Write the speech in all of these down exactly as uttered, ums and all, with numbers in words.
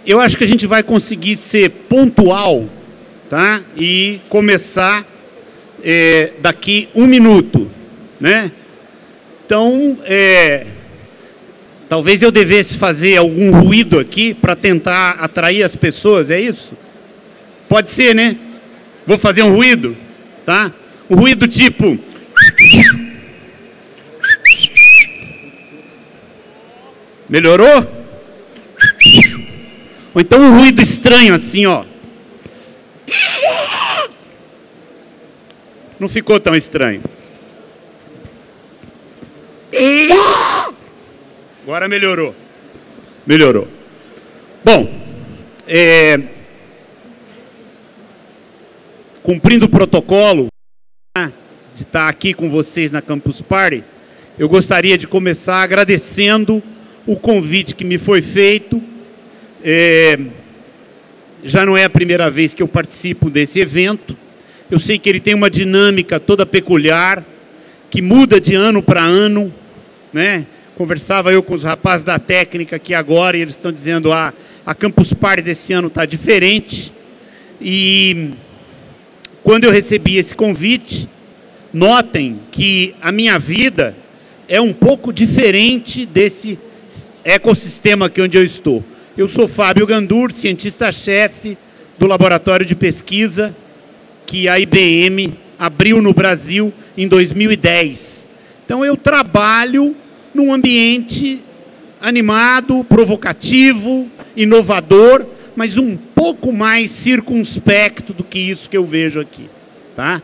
eu acho que a gente vai conseguir ser pontual, tá? E começar é, daqui um minuto, né? Então, é, talvez eu devesse fazer algum ruído aqui para tentar atrair as pessoas, é isso? Pode ser, né? Vou fazer um ruído, tá? Um ruído tipo... Melhorou? Ou então um ruído estranho assim, ó. Não ficou tão estranho. Agora melhorou. Melhorou. Bom, é, cumprindo o protocolo de estar aqui com vocês na Campus Party, eu gostaria de começar agradecendo o convite que me foi feito. É, já não é a primeira vez que eu participo desse evento. Eu sei que ele tem uma dinâmica toda peculiar, que muda de ano para ano, né? Conversava eu com os rapazes da técnica aqui agora e eles estão dizendo ah, a Campus Party desse ano está diferente. E quando eu recebi esse convite, notem que a minha vida é um pouco diferente desse ecossistema aqui onde eu estou. Eu sou Fábio Gandur, cientista-chefe do laboratório de pesquisa que a I B M abriu no Brasil em dois mil e dez. Então eu trabalho num ambiente animado, provocativo, inovador, mas um pouco mais circunspecto do que isso que eu vejo aqui, tá?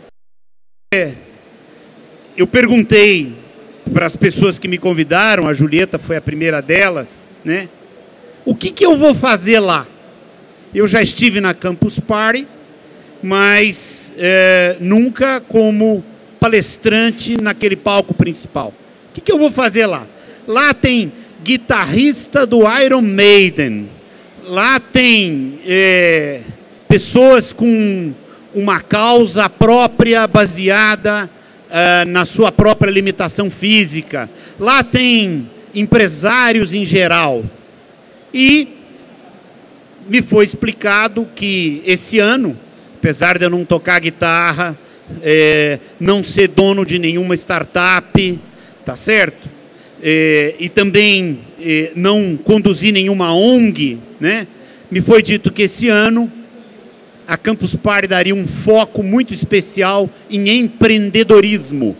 É, eu perguntei para as pessoas que me convidaram, a Julieta foi a primeira delas, né? O que que eu vou fazer lá? Eu já estive na Campus Party, mas é, nunca como palestrante naquele palco principal. O que que eu vou fazer lá? Lá tem guitarrista do Iron Maiden, lá tem é, pessoas com uma causa própria baseada uh, na sua própria limitação física, lá tem empresários em geral. E me foi explicado que esse ano, apesar de eu não tocar guitarra, é, não ser dono de nenhuma startup, tá certo? É, e também é, não conduzir nenhuma O N G, né? Me foi dito que esse ano a Campus Party daria um foco muito especial em empreendedorismo.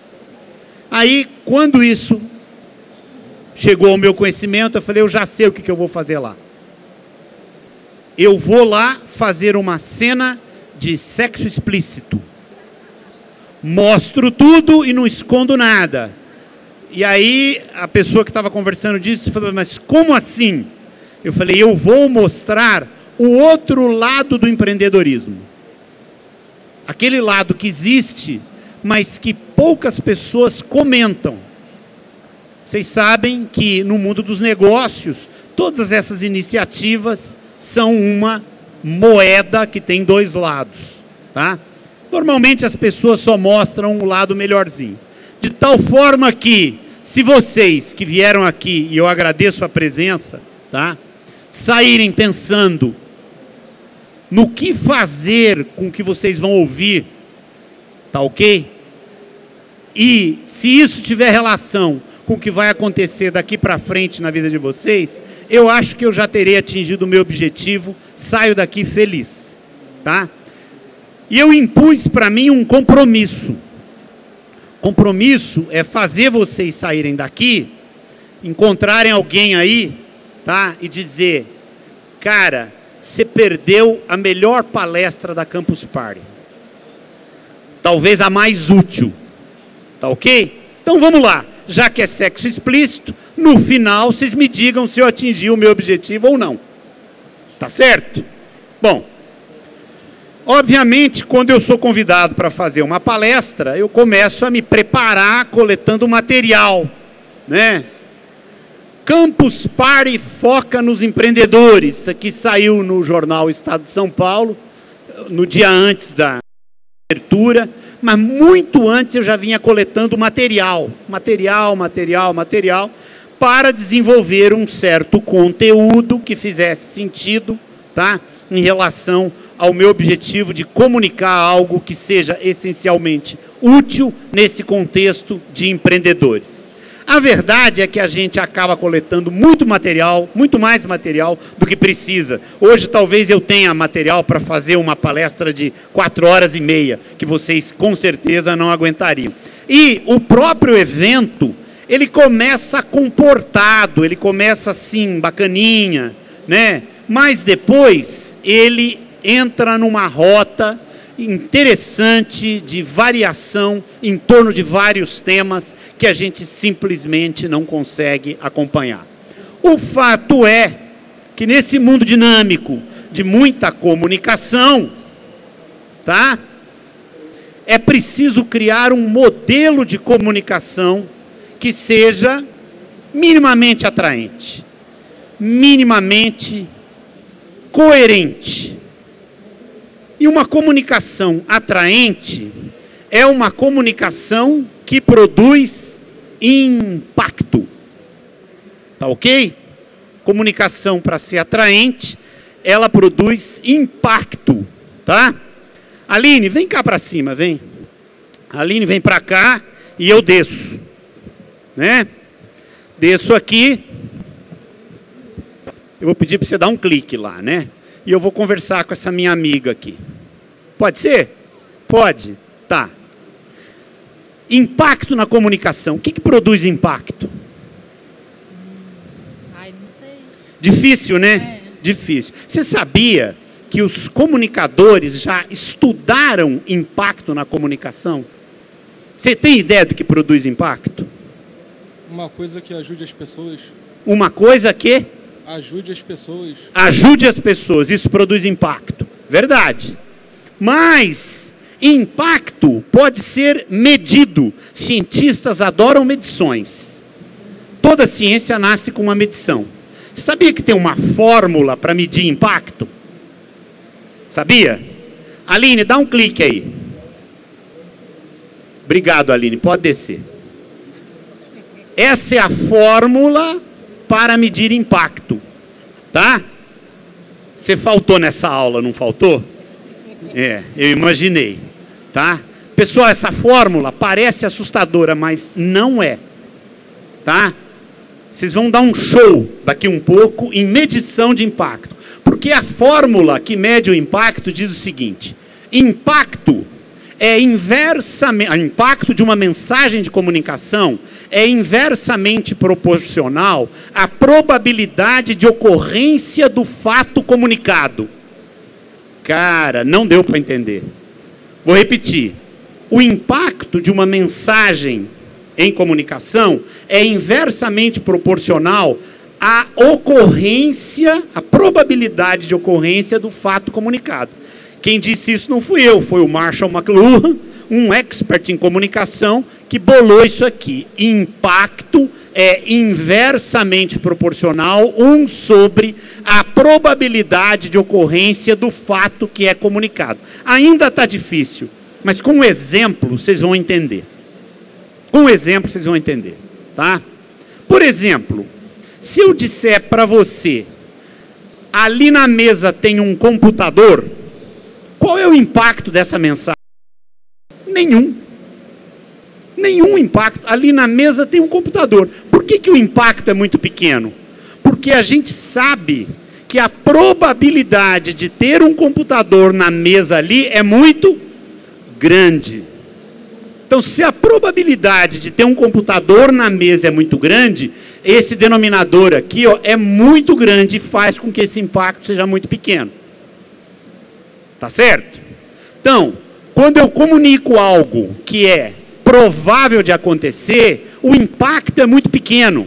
Aí, quando isso chegou ao meu conhecimento, eu falei, eu já sei o que que eu vou fazer lá. Eu vou lá fazer uma cena de sexo explícito. Mostro tudo e não escondo nada. E aí, a pessoa que estava conversando disso falou, mas como assim? Eu falei, eu vou mostrar o outro lado do empreendedorismo. Aquele lado que existe, mas que poucas pessoas comentam. Vocês sabem que no mundo dos negócios, todas essas iniciativas são uma moeda que tem dois lados, tá? Normalmente as pessoas só mostram o lado melhorzinho. De tal forma que, se vocês que vieram aqui, e eu agradeço a presença, tá? Saírem pensando no que fazer com o que vocês vão ouvir, tá ok? E se isso tiver relação com o que vai acontecer daqui para frente na vida de vocês, eu acho que eu já terei atingido o meu objetivo, saio daqui feliz, tá? E eu impus para mim um compromisso. Compromisso é fazer vocês saírem daqui, encontrarem alguém aí, tá? E dizer, cara, você perdeu a melhor palestra da Campus Party. Talvez a mais útil, tá ok? Então vamos lá. Já que é sexo explícito, no final vocês me digam se eu atingi o meu objetivo ou não. Tá certo? Bom, obviamente, quando eu sou convidado para fazer uma palestra, eu começo a me preparar coletando material, né? Campus Party foca nos empreendedores. Isso aqui saiu no jornal Estado de São Paulo, no dia antes da abertura. Mas muito antes eu já vinha coletando material, material, material, material, para desenvolver um certo conteúdo que fizesse sentido, tá? Em relação ao meu objetivo de comunicar algo que seja essencialmente útil nesse contexto de empreendedores. A verdade é que a gente acaba coletando muito material, muito mais material do que precisa. Hoje talvez eu tenha material para fazer uma palestra de quatro horas e meia, que vocês com certeza não aguentariam. E o próprio evento, ele começa comportado, ele começa assim, bacaninha, né? Mas depois ele entra numa rota interessante de variação em torno de vários temas que a gente simplesmente não consegue acompanhar. O fato é que nesse mundo dinâmico de muita comunicação, tá? É preciso criar um modelo de comunicação que seja minimamente atraente, minimamente coerente. E uma comunicação atraente é uma comunicação que produz impacto. Tá ok? Comunicação, para ser atraente, ela produz impacto, tá? Aline, vem cá para cima, vem. Aline, vem para cá e eu desço, né? Desço aqui. Eu vou pedir para você dar um clique lá, né? E eu vou conversar com essa minha amiga aqui. Pode ser? Pode. Tá. Impacto na comunicação. O que, que produz impacto? Ai, não sei. Difícil, né? É. Difícil. Você sabia que os comunicadores já estudaram impacto na comunicação? Você tem ideia do que produz impacto? Uma coisa que ajude as pessoas. Uma coisa que... Ajude as pessoas. Ajude as pessoas, isso produz impacto. Verdade. Mas impacto pode ser medido. Cientistas adoram medições. Toda ciência nasce com uma medição. Você sabia que tem uma fórmula para medir impacto? Sabia? Aline, dá um clique aí. Obrigado, Aline. Pode descer. Essa é a fórmula para medir impacto, tá? Você faltou nessa aula, não faltou? É, eu imaginei, tá? Pessoal, essa fórmula parece assustadora, mas não é, tá? Vocês vão dar um show daqui um pouco em medição de impacto, porque a fórmula que mede o impacto diz o seguinte: impacto é inversamente, o impacto de uma mensagem de comunicação é inversamente proporcional à probabilidade de ocorrência do fato comunicado. Cara, não deu para entender. Vou repetir. O impacto de uma mensagem em comunicação é inversamente proporcional à ocorrência, à probabilidade de ocorrência do fato comunicado. Quem disse isso não fui eu, foi o Marshall McLuhan, um expert em comunicação, que bolou isso aqui. Impacto é inversamente proporcional um sobre a probabilidade de ocorrência do fato que é comunicado. Ainda está difícil, mas com um exemplo vocês vão entender. Com um exemplo vocês vão entender, tá? Por exemplo, se eu disser para você, ali na mesa tem um computador, qual é o impacto dessa mensagem? Nenhum. Nenhum impacto. Ali na mesa tem um computador. Por que que o impacto é muito pequeno? Porque a gente sabe que a probabilidade de ter um computador na mesa ali é muito grande. Então, se a probabilidade de ter um computador na mesa é muito grande, esse denominador aqui, ó, é muito grande e faz com que esse impacto seja muito pequeno. Tá certo? Então, quando eu comunico algo que é provável de acontecer, o impacto é muito pequeno.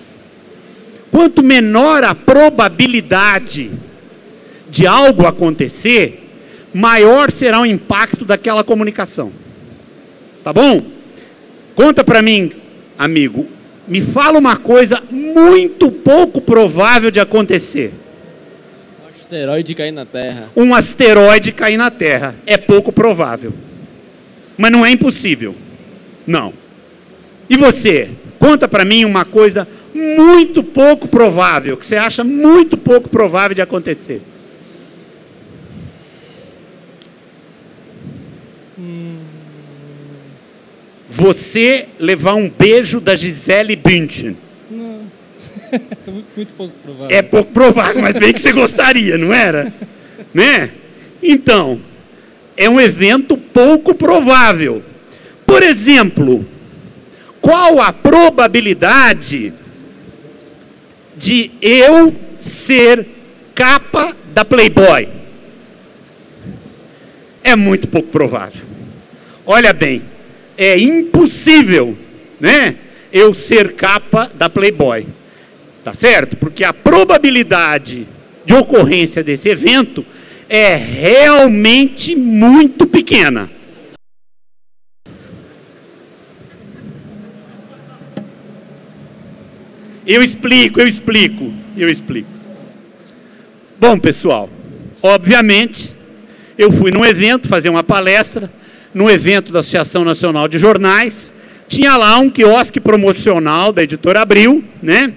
Quanto menor a probabilidade de algo acontecer, maior será o impacto daquela comunicação. Tá bom? Conta para mim, amigo, me fala uma coisa muito pouco provável de acontecer. Um asteroide cair na Terra. Um asteroide cair na Terra. É pouco provável. Mas não é impossível. Não. E você? Conta para mim uma coisa muito pouco provável, que você acha muito pouco provável de acontecer? Hum... Você levar um beijo da Gisele Bündchen. Não. Muito pouco provável. É pouco provável, mas bem que você gostaria, não era? Né? Então, é um evento pouco provável. Por exemplo, qual a probabilidade de eu ser capa da Playboy? É muito pouco provável. Olha bem, é impossível, né, eu ser capa da Playboy. Tá certo? Porque a probabilidade de ocorrência desse evento é realmente muito pequena. Eu explico, eu explico, eu explico. Bom, pessoal, obviamente, eu fui num evento fazer uma palestra, num evento da Associação Nacional de Jornais, tinha lá um quiosque promocional da Editora Abril, né?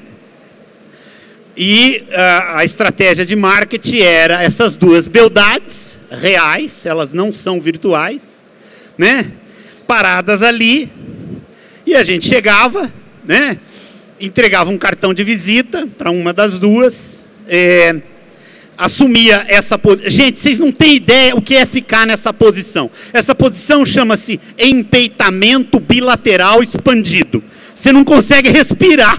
E uh, a estratégia de marketing era essas duas beldades reais, elas não são virtuais, né? Paradas ali, e a gente chegava, né? Entregava um cartão de visita para uma das duas, é, assumia essa posição. Gente, vocês não têm ideia o que é ficar nessa posição. Essa posição chama-se empeitamento bilateral expandido. Você não consegue respirar.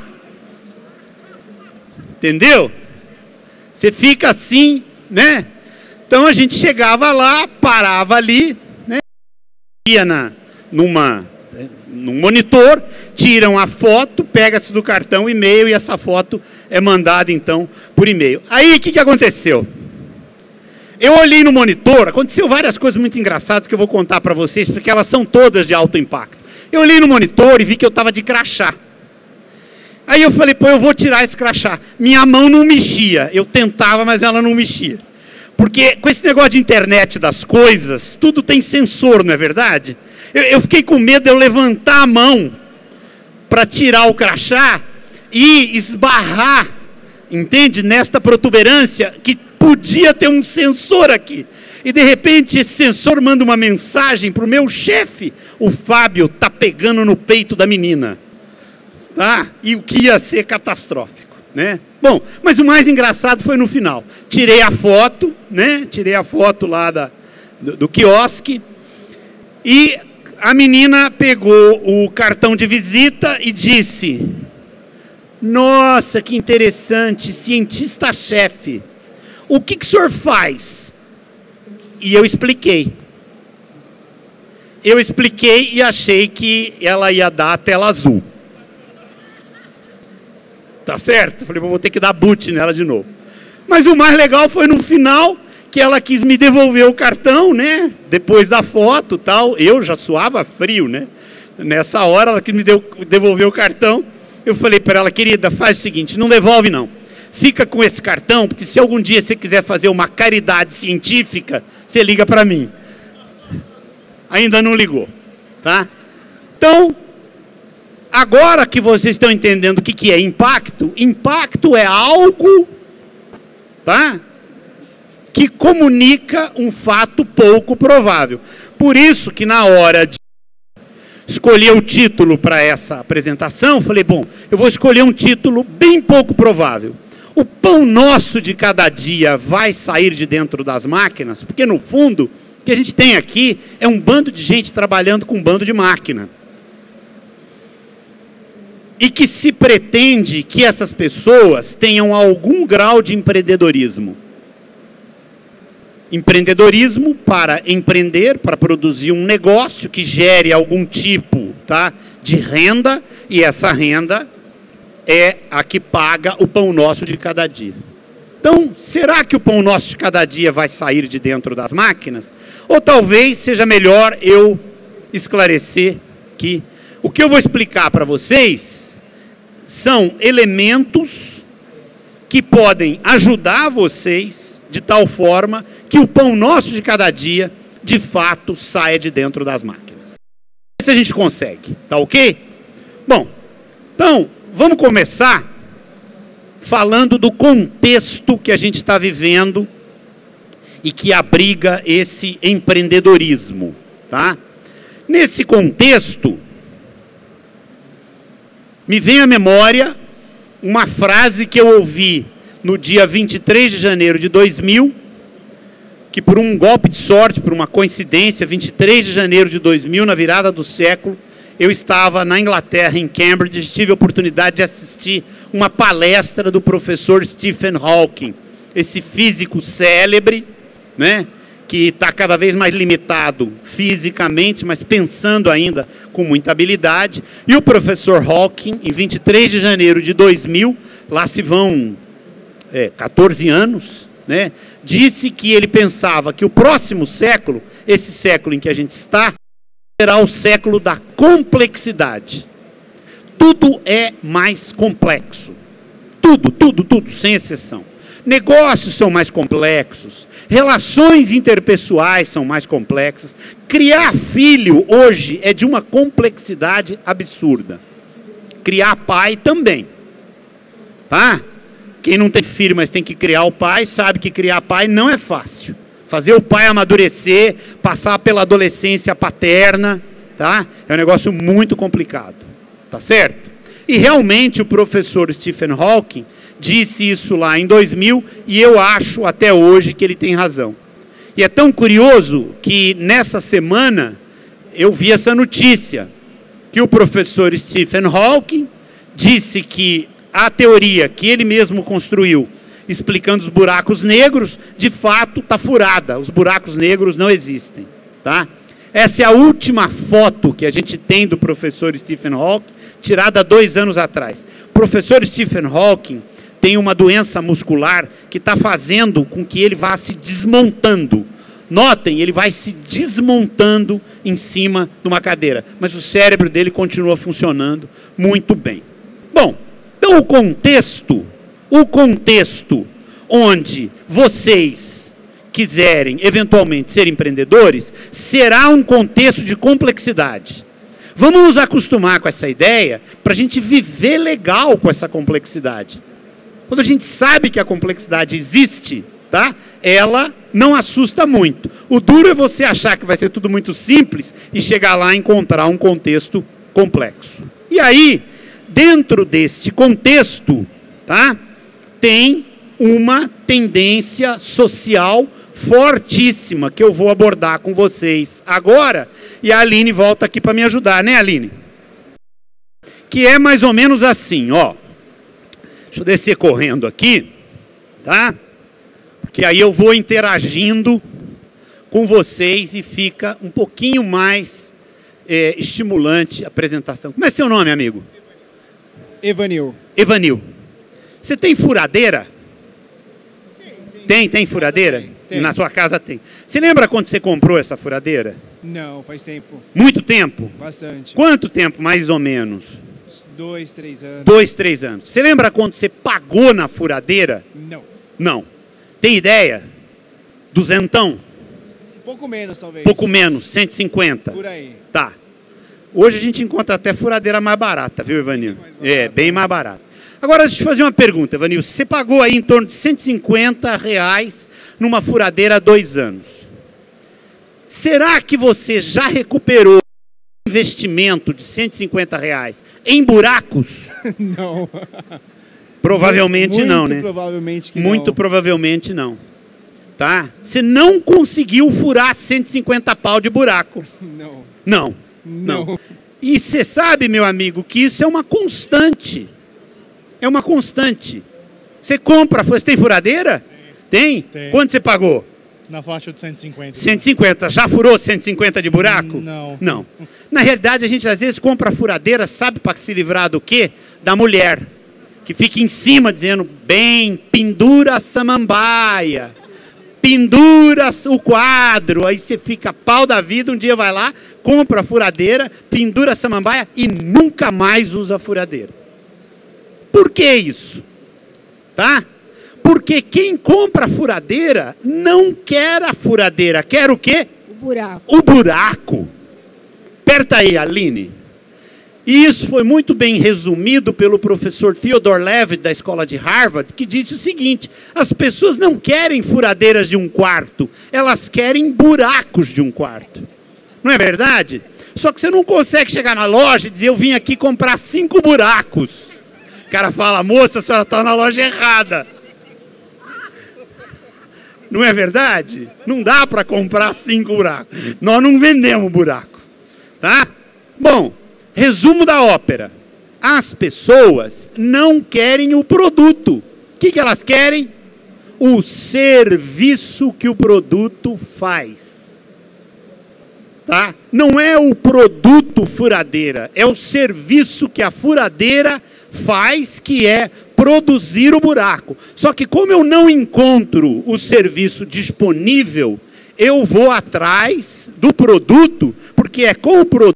Entendeu? Você fica assim, né? Então a gente chegava lá, parava ali, né? Ia na, numa, num monitor, tiram a foto, pega-se do cartão e-mail e essa foto é mandada então por e-mail. Aí o que, que aconteceu? Eu olhei no monitor, aconteceu várias coisas muito engraçadas que eu vou contar para vocês, porque elas são todas de alto impacto. Eu olhei no monitor e vi que eu estava de crachá. Aí eu falei, pô, eu vou tirar esse crachá. Minha mão não mexia. Eu tentava, mas ela não mexia. Porque com esse negócio de internet das coisas, tudo tem sensor, não é verdade? Eu, eu fiquei com medo de eu levantar a mão para tirar o crachá e esbarrar, entende? Nesta protuberância que podia ter um sensor aqui. E de repente esse sensor manda uma mensagem para o meu chefe. O Fábio está pegando no peito da menina. Tá? E o que ia ser catastrófico, né? Bom, mas o mais engraçado foi no final. Tirei a foto, né? Tirei a foto lá da, do, do quiosque e a menina pegou o cartão de visita e disse: nossa, que interessante, cientista-chefe. O que, que o senhor faz? E eu expliquei. Eu expliquei e achei que ela ia dar a tela azul. Tá certo? Falei, vou ter que dar boot nela de novo. Mas o mais legal foi no final, que ela quis me devolver o cartão, né? Depois da foto e tal. Eu já suava frio, né? Nessa hora, ela quis me deu, devolver o cartão. Eu falei para ela, querida, faz o seguinte, não devolve não. Fica com esse cartão, porque se algum dia você quiser fazer uma caridade científica, você liga para mim. Ainda não ligou, tá? Então, agora que vocês estão entendendo o que, que é impacto, impacto é algo, tá, que comunica um fato pouco provável. Por isso que na hora de escolher o título para essa apresentação, falei, bom, eu vou escolher um título bem pouco provável. O pão nosso de cada dia vai sair de dentro das máquinas? Porque no fundo, o que a gente tem aqui é um bando de gente trabalhando com um bando de máquina. E que se pretende que essas pessoas tenham algum grau de empreendedorismo. Empreendedorismo para empreender, para produzir um negócio que gere algum tipo, tá, de renda, e essa renda é a que paga o pão nosso de cada dia. Então, será que o pão nosso de cada dia vai sair de dentro das máquinas? Ou talvez seja melhor eu esclarecer que o que eu vou explicar para vocês são elementos que podem ajudar vocês de tal forma que o pão nosso de cada dia, de fato, saia de dentro das máquinas. Se a gente consegue, tá ok? Bom, então, vamos começar falando do contexto que a gente está vivendo e que abriga esse empreendedorismo, tá? Nesse contexto, me vem à memória uma frase que eu ouvi no dia vinte e três de janeiro de dois mil, que por um golpe de sorte, por uma coincidência, vinte e três de janeiro de dois mil, na virada do século, eu estava na Inglaterra, em Cambridge, e tive a oportunidade de assistir uma palestra do professor Stephen Hawking, esse físico célebre, né, que está cada vez mais limitado fisicamente, mas pensando ainda com muita habilidade. E o professor Hawking, em vinte e três de janeiro de dois mil, lá se vão é, quatorze anos, né, disse que ele pensava que o próximo século, esse século em que a gente está, será o século da complexidade. Tudo é mais complexo. Tudo, tudo, tudo, sem exceção. Negócios são mais complexos, relações interpessoais são mais complexas. Criar filho hoje é de uma complexidade absurda. Criar pai também. Tá? Quem não tem filho, mas tem que criar o pai, sabe que criar pai não é fácil. Fazer o pai amadurecer, passar pela adolescência paterna, tá? É um negócio muito complicado, tá certo? E realmente o professor Stephen Hawking disse isso lá em dois mil, e eu acho até hoje que ele tem razão. E é tão curioso que nessa semana eu vi essa notícia, que o professor Stephen Hawking disse que a teoria que ele mesmo construiu, explicando os buracos negros, de fato está furada. Os buracos negros não existem, tá? Essa é a última foto que a gente tem do professor Stephen Hawking, tirada há dois anos atrás. O professor Stephen Hawking tem uma doença muscular que está fazendo com que ele vá se desmontando. Notem, ele vai se desmontando em cima de uma cadeira, mas o cérebro dele continua funcionando muito bem. Bom, então o contexto... O contexto onde vocês quiserem, eventualmente, ser empreendedores, será um contexto de complexidade. Vamos nos acostumar com essa ideia para a gente viver legal com essa complexidade. Quando a gente sabe que a complexidade existe, tá? Ela não assusta muito. O duro é você achar que vai ser tudo muito simples e chegar lá e encontrar um contexto complexo. E aí, dentro deste contexto, tá? Tem uma tendência social fortíssima que eu vou abordar com vocês agora, e a Aline volta aqui para me ajudar, né, Aline? Que é mais ou menos assim, ó. Deixa eu descer correndo aqui, tá? Porque aí eu vou interagindo com vocês e fica um pouquinho mais é, estimulante a apresentação. Como é seu nome, amigo? Evanil. Evanil. Você tem furadeira? Tem, tem, tem furadeira? Tem, tem. Na sua casa tem. Você lembra quando você comprou essa furadeira? Não, faz tempo. Muito tempo? Bastante. Quanto tempo, mais ou menos? Dois, três anos. Dois, três anos. Você lembra quando você pagou na furadeira? Não. Não. Tem ideia? Duzentão? Um pouco menos, talvez. Pouco menos, cento e cinquenta. Por aí. Tá. Hoje a gente encontra até furadeira mais barata, viu, Evanil? É, bem mais barata. Agora, deixa eu te fazer uma pergunta, Evanil. Você pagou aí em torno de cento e cinquenta reais numa furadeira há dois anos. Será que você já recuperou o investimento de cento e cinquenta reais em buracos? Não. Provavelmente muito, não, muito né? provavelmente que muito não. provavelmente não. Tá? Você não conseguiu furar cento e cinquenta pau de buraco. Não. Não. Não. Não. E você sabe, meu amigo, que isso é uma constante. É uma constante. Você compra, você tem furadeira? Tem? Tem. Quanto você pagou? Na faixa de cento e cinquenta. cento e cinquenta. Já furou cento e cinquenta de buraco? Não. Não. Na realidade, a gente às vezes compra furadeira, sabe para se livrar do quê? Da mulher. Que fica em cima dizendo, bem, pendura a samambaia. Pendura o quadro. Aí você fica pau da vida, um dia vai lá, compra a furadeira, pendura a samambaia e nunca mais usa a furadeira. Por que isso? Tá? Porque quem compra a furadeira não quer a furadeira, quer o quê? O buraco. O buraco. Aperta aí, Aline. E isso foi muito bem resumido pelo professor Theodore Levitt, da escola de Harvard, que disse o seguinte: as pessoas não querem furadeiras de um quarto, elas querem buracos de um quarto. Não é verdade? Só que você não consegue chegar na loja e dizer, eu vim aqui comprar cinco buracos. O cara fala, moça, a senhora está na loja errada. Não é verdade? Não dá para comprar cinco buracos. Nós não vendemos buraco. Tá? Bom, resumo da ópera. As pessoas não querem o produto. O que, que elas querem? O serviço que o produto faz. Tá? Não é o produto furadeira, é o serviço que a furadeira faz, que é produzir o buraco. Só que como eu não encontro o serviço disponível, eu vou atrás do produto, porque é com o produto.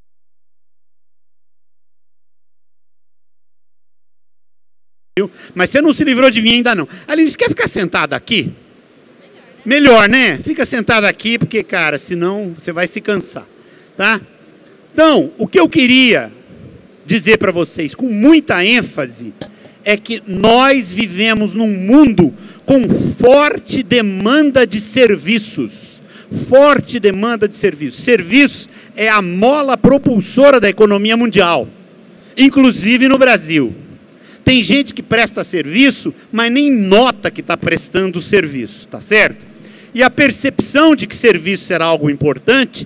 Mas você não se livrou de mim ainda não. Aline, você quer ficar sentada aqui? Melhor, né? Fica sentado aqui, porque, cara, senão você vai se cansar, tá? Então, o que eu queria dizer para vocês, com muita ênfase, é que nós vivemos num mundo com forte demanda de serviços. Forte demanda de serviços. Serviços é a mola propulsora da economia mundial, inclusive no Brasil. Tem gente que presta serviço, mas nem nota que está prestando serviço, tá certo? E a percepção de que serviço era algo importante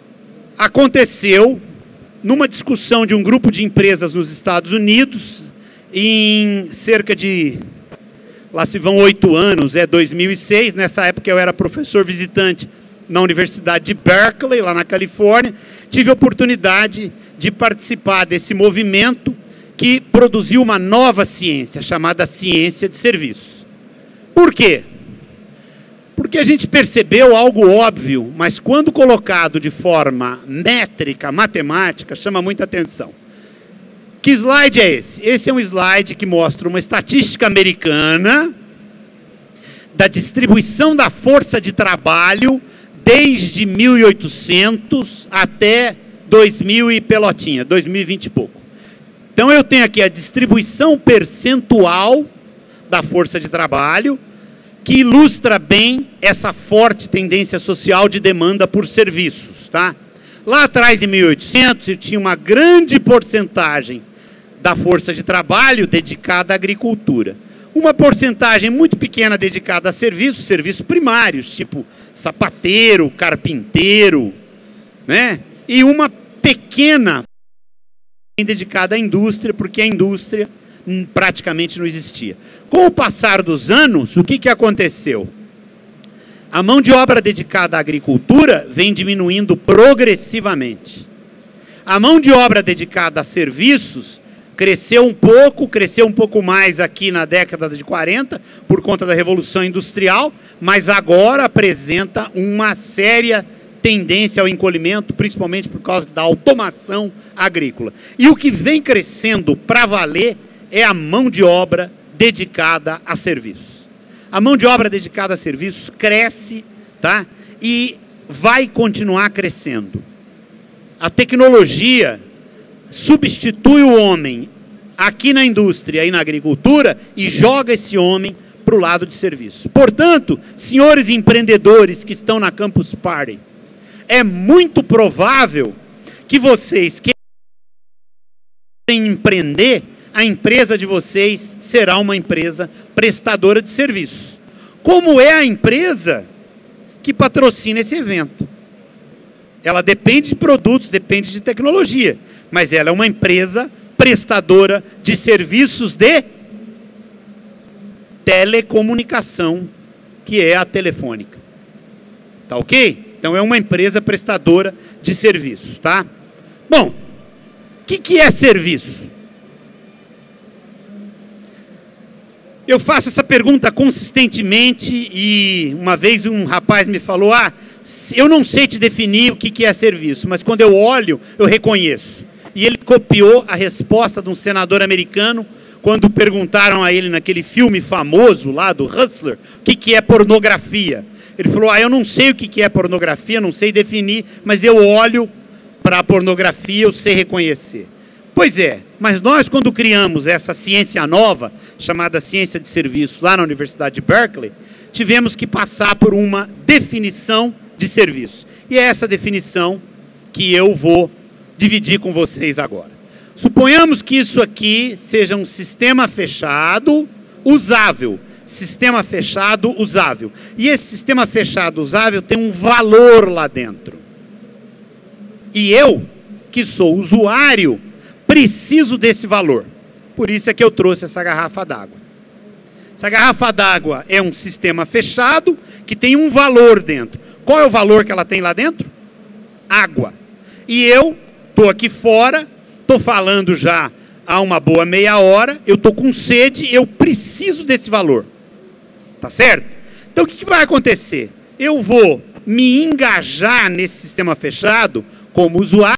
aconteceu numa discussão de um grupo de empresas nos Estados Unidos, em cerca de, lá se vão oito anos, é dois mil e seis, nessa época eu era professor visitante na Universidade de Berkeley, lá na Califórnia, tive a oportunidade de participar desse movimento que produziu uma nova ciência, chamada ciência de serviços. Por quê? Porque a gente percebeu algo óbvio, mas quando colocado de forma métrica, matemática, chama muita atenção. Que slide é esse? Esse é um slide que mostra uma estatística americana da distribuição da força de trabalho desde mil e oitocentos até dois mil e pelotinha, dois mil e vinte e pouco. Então eu tenho aqui a distribuição percentual da força de trabalho, que ilustra bem essa forte tendência social de demanda por serviços, tá? Lá atrás, em mil e oitocentos, eu tinha uma grande porcentagem da força de trabalho dedicada à agricultura. Uma porcentagem muito pequena dedicada a serviços, serviços primários, tipo sapateiro, carpinteiro, né? E uma pequena dedicada à indústria, porque a indústria praticamente não existia. Com o passar dos anos, o que, que aconteceu? A mão de obra dedicada à agricultura vem diminuindo progressivamente. A mão de obra dedicada a serviços cresceu um pouco, cresceu um pouco mais aqui na década de quarenta, por conta da Revolução Industrial, mas agora apresenta uma séria tendência ao encolhimento, principalmente por causa da automação agrícola. E o que vem crescendo para valer é a mão de obra dedicada a serviços. A mão de obra dedicada a serviços cresce, tá? E vai continuar crescendo. A tecnologia substitui o homem aqui na indústria e na agricultura e joga esse homem para o lado de serviço. Portanto, senhores empreendedores que estão na Campus Party, é muito provável que vocês queiram empreender, a empresa de vocês será uma empresa prestadora de serviços. Como é a empresa que patrocina esse evento? Ela depende de produtos, depende de tecnologia, mas ela é uma empresa prestadora de serviços de telecomunicação, que é a Telefônica. Tá ok? Então é uma empresa prestadora de serviços, tá? Bom, o que, que é serviço? Eu faço essa pergunta consistentemente e uma vez um rapaz me falou, ah, eu não sei te definir o que, que é serviço, mas quando eu olho, eu reconheço. E ele copiou a resposta de um senador americano quando perguntaram a ele naquele filme famoso lá do Hustler, o que, que é pornografia. Ele falou, ah, eu não sei o que, que é pornografia, não sei definir, mas eu olho para a pornografia, eu sei reconhecer. Pois é, mas nós quando criamos essa ciência nova, chamada ciência de serviço, lá na Universidade de Berkeley, tivemos que passar por uma definição de serviço. E é essa definição que eu vou dividir com vocês agora. Suponhamos que isso aqui seja um sistema fechado usável. Sistema fechado usável. E esse sistema fechado usável tem um valor lá dentro. E eu, que sou usuário, preciso desse valor. Por isso é que eu trouxe essa garrafa d'água. Essa garrafa d'água é um sistema fechado que tem um valor dentro. Qual é o valor que ela tem lá dentro? Água. E eu estou aqui fora, estou falando já há uma boa meia hora, eu estou com sede, eu preciso desse valor. Tá certo? Então o que, que vai acontecer? Eu vou me engajar nesse sistema fechado como usuário,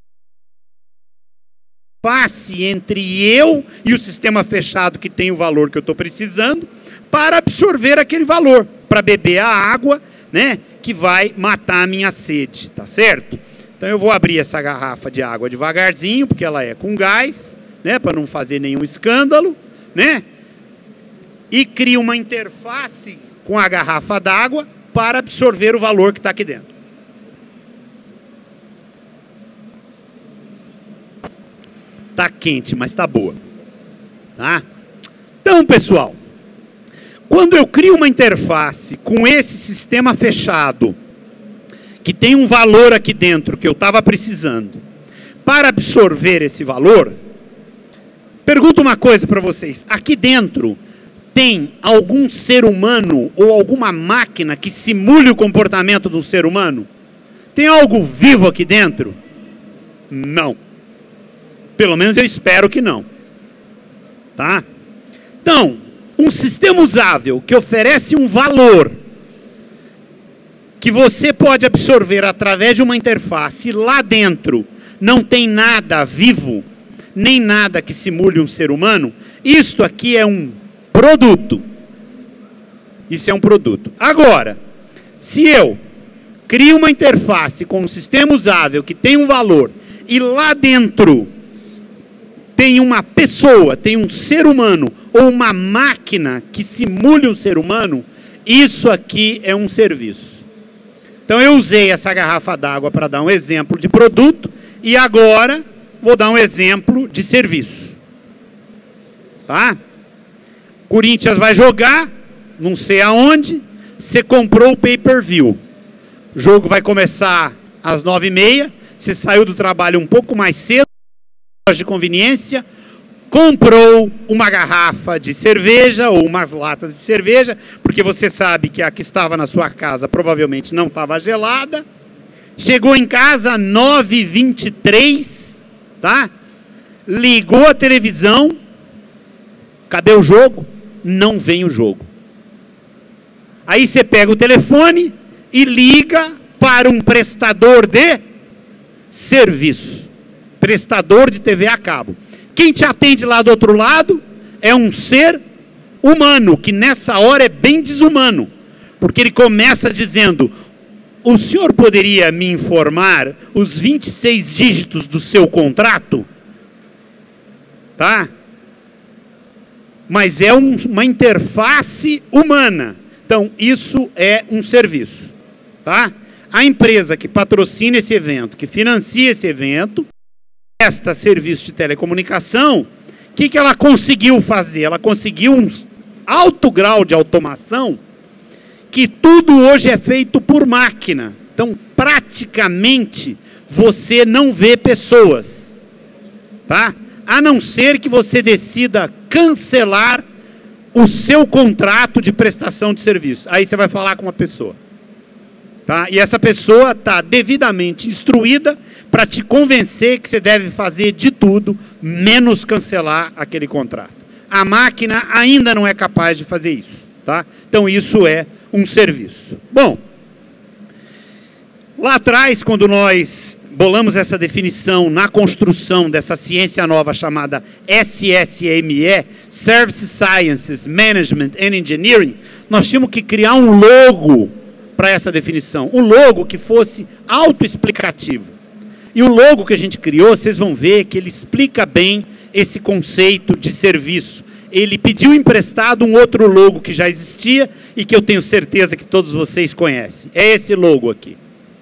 passe entre eu e o sistema fechado que tem o valor que eu estou precisando, para absorver aquele valor, para beber a água, né, que vai matar a minha sede, tá certo? Então eu vou abrir essa garrafa de água devagarzinho, porque ela é com gás, né, para não fazer nenhum escândalo, né? E crio uma interface com a garrafa d'água para absorver o valor que está aqui dentro. Tá quente, mas tá boa. Tá? Então, pessoal, quando eu crio uma interface com esse sistema fechado, que tem um valor aqui dentro que eu estava precisando, para absorver esse valor, pergunto uma coisa para vocês. Aqui dentro tem algum ser humano ou alguma máquina que simule o comportamento de um ser humano? Tem algo vivo aqui dentro? Não. Pelo menos eu espero que não. Tá? Então, um sistema usável que oferece um valor que você pode absorver através de uma interface, lá dentro não tem nada vivo, nem nada que simule um ser humano, isto aqui é um produto. Isso é um produto. Agora, se eu crio uma interface com um sistema usável que tem um valor e lá dentro tem uma pessoa, tem um ser humano ou uma máquina que simule um ser humano, isso aqui é um serviço. Então eu usei essa garrafa d'água para dar um exemplo de produto e agora vou dar um exemplo de serviço. Tá? Corinthians vai jogar, não sei aonde, você comprou o pay-per-view. O jogo vai começar às nove e meia, você saiu do trabalho um pouco mais cedo, de conveniência, comprou uma garrafa de cerveja ou umas latas de cerveja, porque você sabe que a que estava na sua casa provavelmente não estava gelada. Chegou em casa às nove e vinte e três, tá? Ligou a televisão. Cadê o jogo? Não vem o jogo. Aí você pega o telefone e liga para um prestador de serviço. Prestador de T V a cabo. Quem te atende lá do outro lado é um ser humano, que nessa hora é bem desumano. Porque ele começa dizendo: o senhor poderia me informar os vinte e seis dígitos do seu contrato? Tá? Mas é um, uma interface humana. Então, isso é um serviço. Tá? A empresa que patrocina esse evento, que financia esse evento, presta serviço de telecomunicação, o que, que ela conseguiu fazer? Ela conseguiu um alto grau de automação, que tudo hoje é feito por máquina. Então, praticamente, você não vê pessoas. Tá? A não ser que você decida cancelar o seu contrato de prestação de serviço. Aí você vai falar com uma pessoa. Tá? E essa pessoa está devidamente instruída para te convencer que você deve fazer de tudo, menos cancelar aquele contrato. A máquina ainda não é capaz de fazer isso. Tá? Então isso é um serviço. Bom, lá atrás, quando nós bolamos essa definição na construção dessa ciência nova chamada S S M E, Service Sciences, Management and Engineering, nós tínhamos que criar um logo para essa definição. Um logo que fosse autoexplicativo. E o logo que a gente criou, vocês vão ver que ele explica bem esse conceito de serviço. Ele pediu emprestado um outro logo que já existia e que eu tenho certeza que todos vocês conhecem. É esse logo aqui.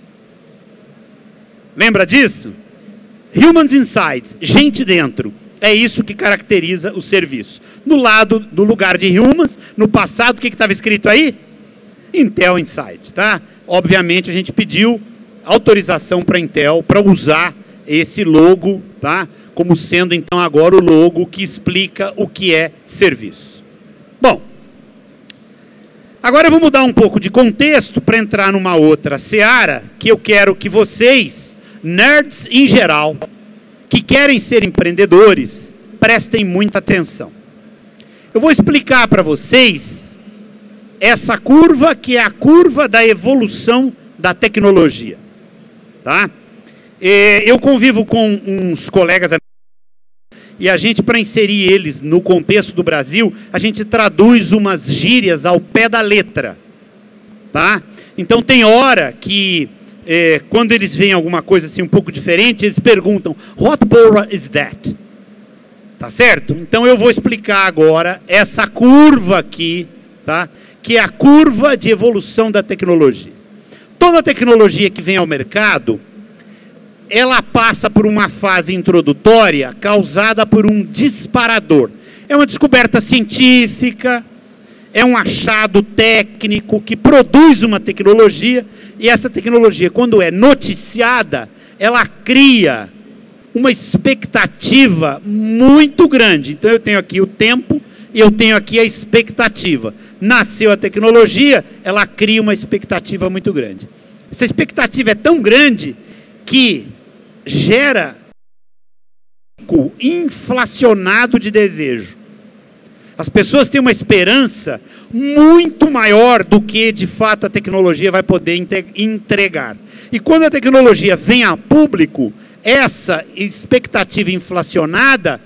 Lembra disso? Humans Inside, gente dentro. É isso que caracteriza o serviço. No lado do lugar de Humans, no passado, o que estava escrito aí? Intel Inside, tá? Obviamente a gente pediu autorização para a Intel para usar esse logo, tá? Como sendo então agora o logo que explica o que é serviço. Bom, agora eu vou mudar um pouco de contexto para entrar numa outra seara que eu quero que vocês, nerds em geral, que querem ser empreendedores, prestem muita atenção. Eu vou explicar para vocês essa curva que é a curva da evolução da tecnologia, tá? Eu convivo com uns colegas e a gente, para inserir eles no contexto do Brasil, a gente traduz umas gírias ao pé da letra, tá? Então tem hora que É, quando eles veem alguma coisa assim um pouco diferente, eles perguntam, what porra is that? Tá certo? Então eu vou explicar agora essa curva aqui, tá? Que é a curva de evolução da tecnologia. Toda tecnologia que vem ao mercado, ela passa por uma fase introdutória causada por um disparador. É uma descoberta científica, é um achado técnico que produz uma tecnologia, e essa tecnologia, quando é noticiada, ela cria uma expectativa muito grande. Então eu tenho aqui o tempo e eu tenho aqui a expectativa. Nasceu a tecnologia, ela cria uma expectativa muito grande. Essa expectativa é tão grande que gera um pico inflacionado de desejo. As pessoas têm uma esperança muito maior do que, de fato, a tecnologia vai poder entregar. E quando a tecnologia vem a público, essa expectativa inflacionada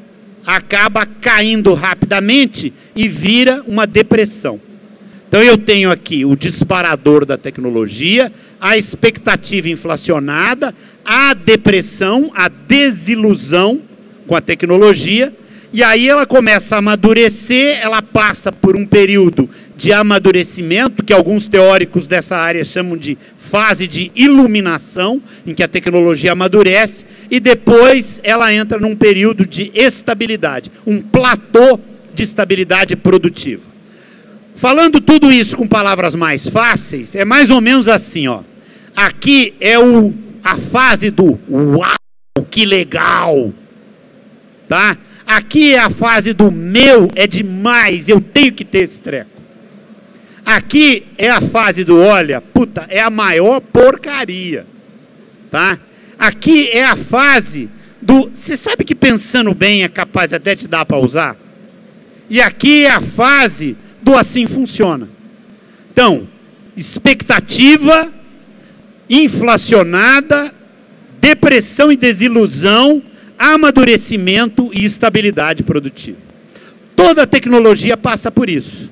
acaba caindo rapidamente e vira uma depressão. Então eu tenho aqui o disparador da tecnologia, a expectativa inflacionada, a depressão, a desilusão com a tecnologia. E aí ela começa a amadurecer, ela passa por um período de amadurecimento, que alguns teóricos dessa área chamam de fase de iluminação, em que a tecnologia amadurece, e depois ela entra num período de estabilidade, um platô de estabilidade produtiva. Falando tudo isso com palavras mais fáceis, é mais ou menos assim, ó. Aqui é o, a fase do uau, que legal, tá? Aqui é a fase do meu, é demais, eu tenho que ter esse treco. Aqui é a fase do olha, puta, é a maior porcaria, tá? Aqui é a fase do, você sabe que pensando bem é capaz até de dar para usar? E aqui é a fase do assim funciona. Então, expectativa inflacionada, depressão e desilusão, amadurecimento e estabilidade produtiva. Toda tecnologia passa por isso,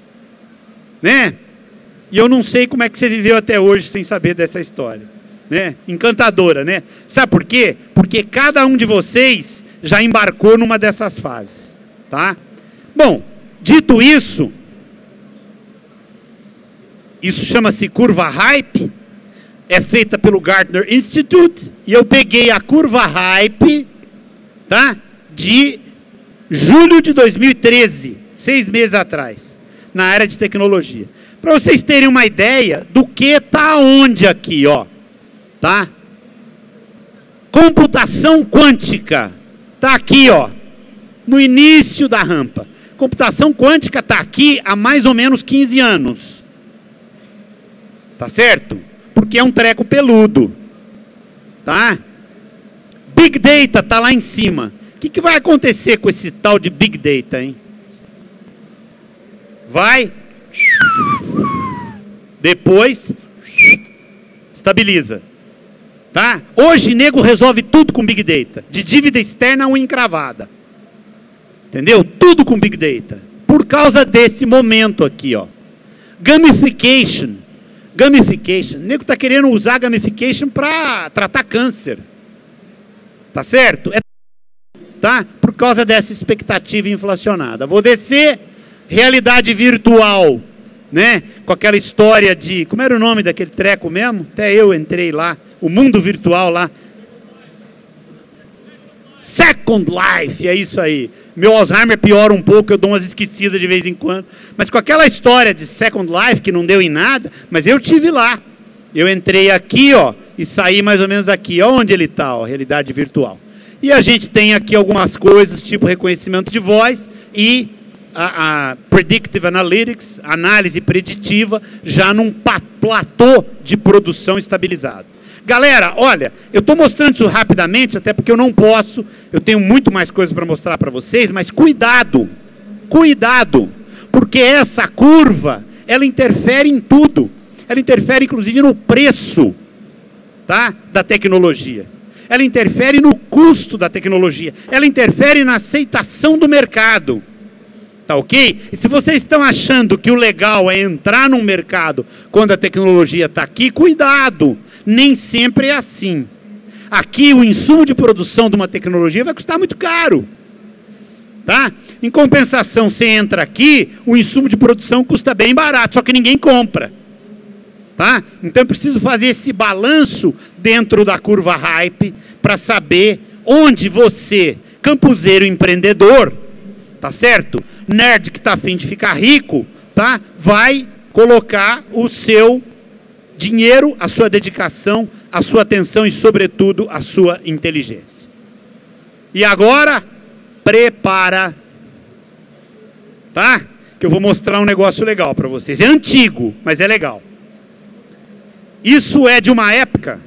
né? E eu não sei como é que você viveu até hoje sem saber dessa história, né? Encantadora, né? Sabe por quê? Porque cada um de vocês já embarcou numa dessas fases, tá? Bom, dito isso, isso chama-se curva hype, é feita pelo Gartner Institute, e eu peguei a curva hype, tá? De julho de dois mil e treze, seis meses atrás, na área de tecnologia. Para vocês terem uma ideia do que está onde aqui, ó, tá? Computação quântica, tá aqui, ó, no início da rampa. Computação quântica está aqui há mais ou menos quinze anos, tá certo? Porque é um treco peludo, tá? Big Data está lá em cima. O que, que vai acontecer com esse tal de Big Data, hein? Vai, depois, estabiliza, tá? Hoje, nego resolve tudo com Big Data, de dívida externa a unha encravada, entendeu? Tudo com Big Data, por causa desse momento aqui, ó. Gamification. Gamification. O nego está querendo usar gamification para tratar câncer. Tá certo? É, tá? Por causa dessa expectativa inflacionada. Vou descer, realidade virtual, né? Com aquela história de... Como era o nome daquele treco mesmo? Até eu entrei lá. O mundo virtual lá. Second Life, é isso aí. Meu Alzheimer piora um pouco, eu dou umas esquecidas de vez em quando. Mas com aquela história de Second Life, que não deu em nada, mas eu tive lá. Eu entrei aqui, ó, e saí mais ou menos aqui. Onde ele está, ó, realidade virtual. E a gente tem aqui algumas coisas, tipo reconhecimento de voz e a, a Predictive Analytics, análise preditiva, já num platô de produção estabilizado. Galera, olha, eu estou mostrando isso rapidamente, até porque eu não posso, eu tenho muito mais coisas para mostrar para vocês, mas cuidado, cuidado, porque essa curva, ela interfere em tudo, ela interfere inclusive no preço, tá, da tecnologia, ela interfere no custo da tecnologia, ela interfere na aceitação do mercado, tá ok? E se vocês estão achando que o legal é entrar num mercado quando a tecnologia está aqui, cuidado! Nem sempre é assim. Aqui o insumo de produção de uma tecnologia vai custar muito caro. Tá? Em compensação, você entra aqui, o insumo de produção custa bem barato, só que ninguém compra. Tá? Então eu preciso fazer esse balanço dentro da curva hype para saber onde você, campuseiro empreendedor, tá certo? Nerd que está afim de ficar rico, tá? Vai colocar o seu dinheiro, a sua dedicação, a sua atenção e, sobretudo, a sua inteligência. E agora, prepara, tá? Que eu vou mostrar um negócio legal para vocês. É antigo, mas é legal. Isso é de uma época,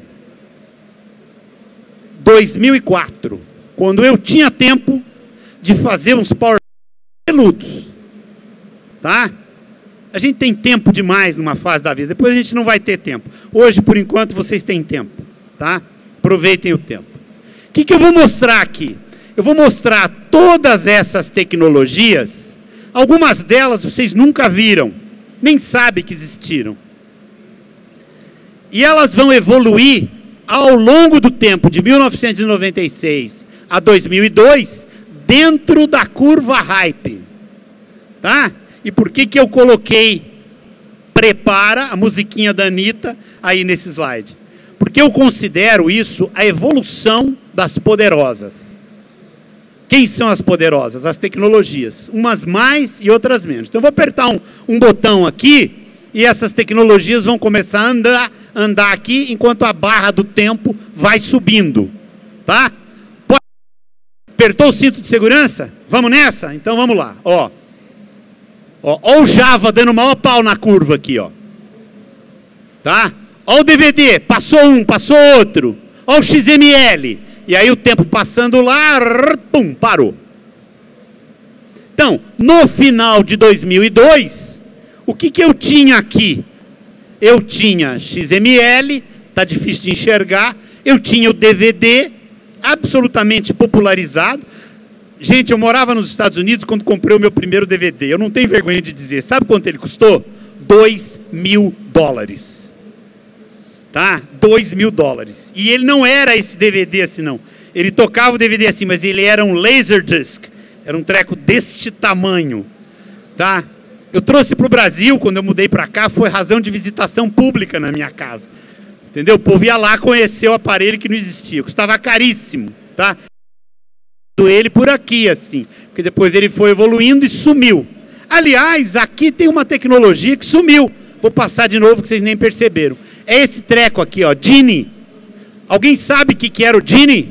dois mil e quatro, quando eu tinha tempo de fazer uns power peludos, tá? A gente tem tempo demais numa fase da vida, depois a gente não vai ter tempo. Hoje, por enquanto, vocês têm tempo, tá? Aproveitem o tempo. O que que eu vou mostrar aqui? Eu vou mostrar todas essas tecnologias, algumas delas vocês nunca viram, nem sabem que existiram. E elas vão evoluir ao longo do tempo, de mil novecentos e noventa e seis a dois mil e dois, dentro da curva hype, tá? E por que que eu coloquei prepara, a musiquinha da Anitta, aí nesse slide? Porque eu considero isso a evolução das poderosas. Quem são as poderosas? As tecnologias. Umas mais e outras menos. Então eu vou apertar um, um botão aqui e essas tecnologias vão começar a andar, andar aqui enquanto a barra do tempo vai subindo. Tá? Apertou o cinto de segurança? Vamos nessa? Então vamos lá. Ó. Ó, ó o Java dando maior pau na curva aqui, ó. Tá? Ó o D V D, passou um, passou outro. Ó o X M L. E aí o tempo passando lá, pum, parou. Então, no final de dois mil e dois, o que que eu tinha aqui? Eu tinha X M L, tá difícil de enxergar. Eu tinha o D V D, absolutamente popularizado. Gente, eu morava nos Estados Unidos quando comprei o meu primeiro D V D. Eu não tenho vergonha de dizer. Sabe quanto ele custou? dois mil dólares. Tá? dois mil dólares. E ele não era esse D V D assim, não. Ele tocava o D V D assim, mas ele era um Laserdisc. Era um treco deste tamanho. Tá? Eu trouxe para o Brasil, quando eu mudei para cá, foi razão de visitação pública na minha casa. Entendeu? O povo ia lá conhecer o aparelho que não existia. Custava caríssimo. Tá? Ele por aqui, assim, porque depois ele foi evoluindo e sumiu. Aliás, aqui tem uma tecnologia que sumiu. Vou passar de novo que vocês nem perceberam. É esse treco aqui, ó, Genie. Alguém sabe o que que era o Genie?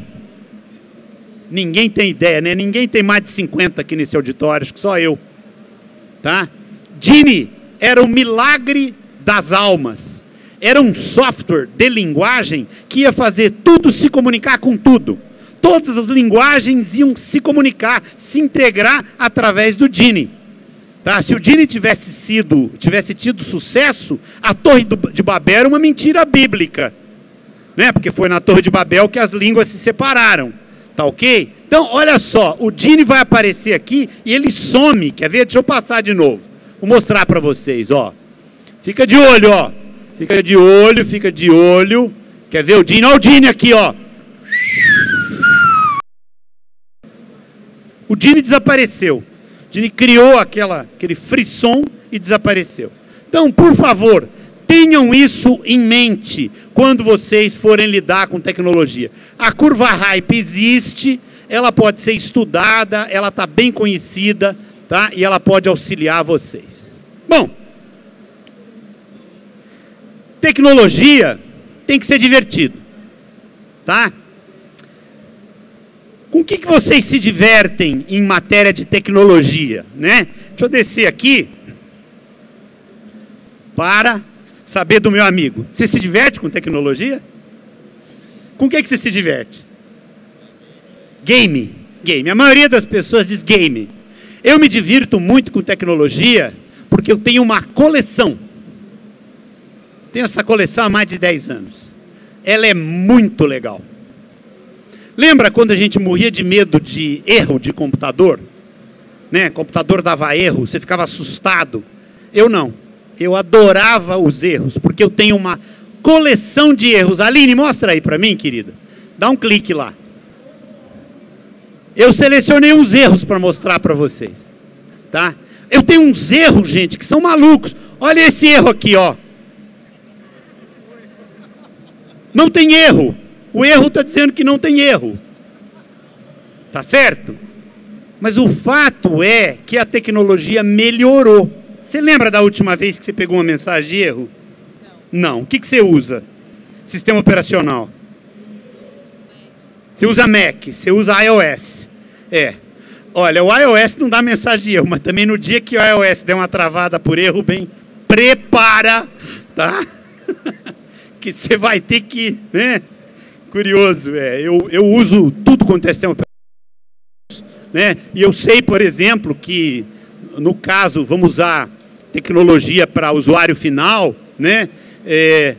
Ninguém tem ideia, né? Ninguém tem mais de cinquenta aqui nesse auditório, acho que só eu. Tá? Genie era o milagre das almas. Era um software de linguagem que ia fazer tudo se comunicar com tudo. Todas as linguagens iam se comunicar, se integrar através do Genie. Tá? Se o Genie tivesse sido, tivesse tido sucesso, a Torre do, de Babel era uma mentira bíblica. Né? Porque foi na Torre de Babel que as línguas se separaram. Tá ok? Então, olha só, o Genie vai aparecer aqui e ele some. Quer ver? Deixa eu passar de novo. Vou mostrar para vocês, ó. Fica de olho, ó. Fica de olho, fica de olho. Quer ver o Genie? Olha o Genie aqui, ó. O Gini desapareceu. O Gini criou aquela, aquele frisson e desapareceu. Então, por favor, tenham isso em mente quando vocês forem lidar com tecnologia. A curva hype existe, ela pode ser estudada, ela está bem conhecida, tá? E ela pode auxiliar vocês. Bom, tecnologia tem que ser divertido, tá? Com o que, que vocês se divertem em matéria de tecnologia, né? Deixa eu descer aqui para saber do meu amigo. Você se diverte com tecnologia? Com o que, que você se diverte? Game. Game. A maioria das pessoas diz game. Eu me divirto muito com tecnologia porque eu tenho uma coleção. Tenho essa coleção há mais de dez anos. Ela é muito legal. Lembra quando a gente morria de medo de erro de computador? Né? Computador dava erro, você ficava assustado. Eu não. Eu adorava os erros, porque eu tenho uma coleção de erros. Aline, mostra aí para mim, querida. Dá um clique lá. Eu selecionei uns erros para mostrar para vocês. Tá? Eu tenho uns erros, gente, que são malucos. Olha esse erro aqui, ó. Não tem erro. O erro está dizendo que não tem erro. Tá certo? Mas o fato é que a tecnologia melhorou. Você lembra da última vez que você pegou uma mensagem de erro? Não. Não. O que, que você usa? Sistema operacional. Você usa Mac, você usa iOS. É. Olha, o iOS não dá mensagem de erro, mas também no dia que o iOS der uma travada por erro, bem, prepara, tá? Que você vai ter que, né? Curioso, é. Eu, eu uso tudo quanto é sistema operacional, né? E eu sei, por exemplo, que no caso, vamos usar tecnologia para usuário final, né? É,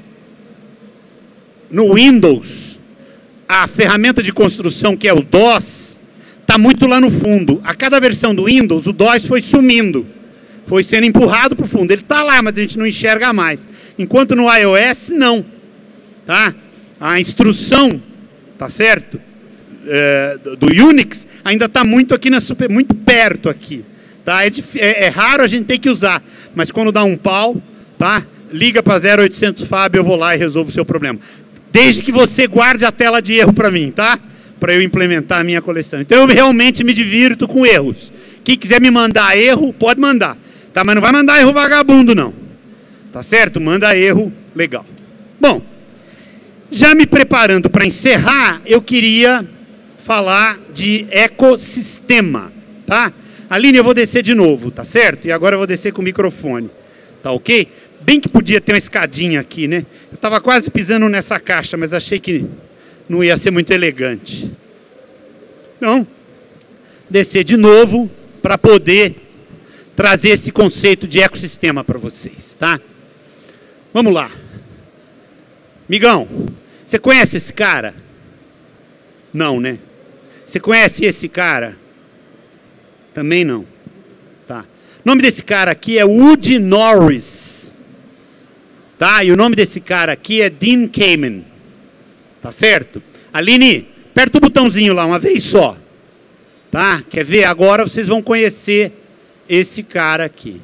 no Windows, a ferramenta de construção, que é o DOS, está muito lá no fundo. A cada versão do Windows, o DOS foi sumindo. Foi sendo empurrado para o fundo. Ele está lá, mas a gente não enxerga mais. Enquanto no iOS, não. Tá? A instrução, tá certo? É, do Unix, ainda está muito aqui na super, muito perto aqui. Tá? É, é, é raro a gente ter que usar, mas quando dá um pau, tá? Liga para zero oitocentos Fábio, eu vou lá e resolvo o seu problema. Desde que você guarde a tela de erro para mim, tá? Para eu implementar a minha coleção. Então eu realmente me divirto com erros. Quem quiser me mandar erro, pode mandar. Tá? Mas não vai mandar erro vagabundo, não. Tá certo? Manda erro legal. Bom, já me preparando para encerrar, eu queria falar de ecossistema, tá? Aline, eu vou descer de novo, tá certo? E agora eu vou descer com o microfone, tá ok? Bem que podia ter uma escadinha aqui, né? Eu estava quase pisando nessa caixa, mas achei que não ia ser muito elegante. Então, descer de novo para poder trazer esse conceito de ecossistema para vocês, tá? Vamos lá. Migão, você conhece esse cara? Não, né? Você conhece esse cara? Também não. Tá. O nome desse cara aqui é Woody Norris. Tá? E o nome desse cara aqui é Dean Kamen. Tá certo? Aline, aperta o botãozinho lá uma vez só. Tá? Quer ver? Agora vocês vão conhecer esse cara aqui.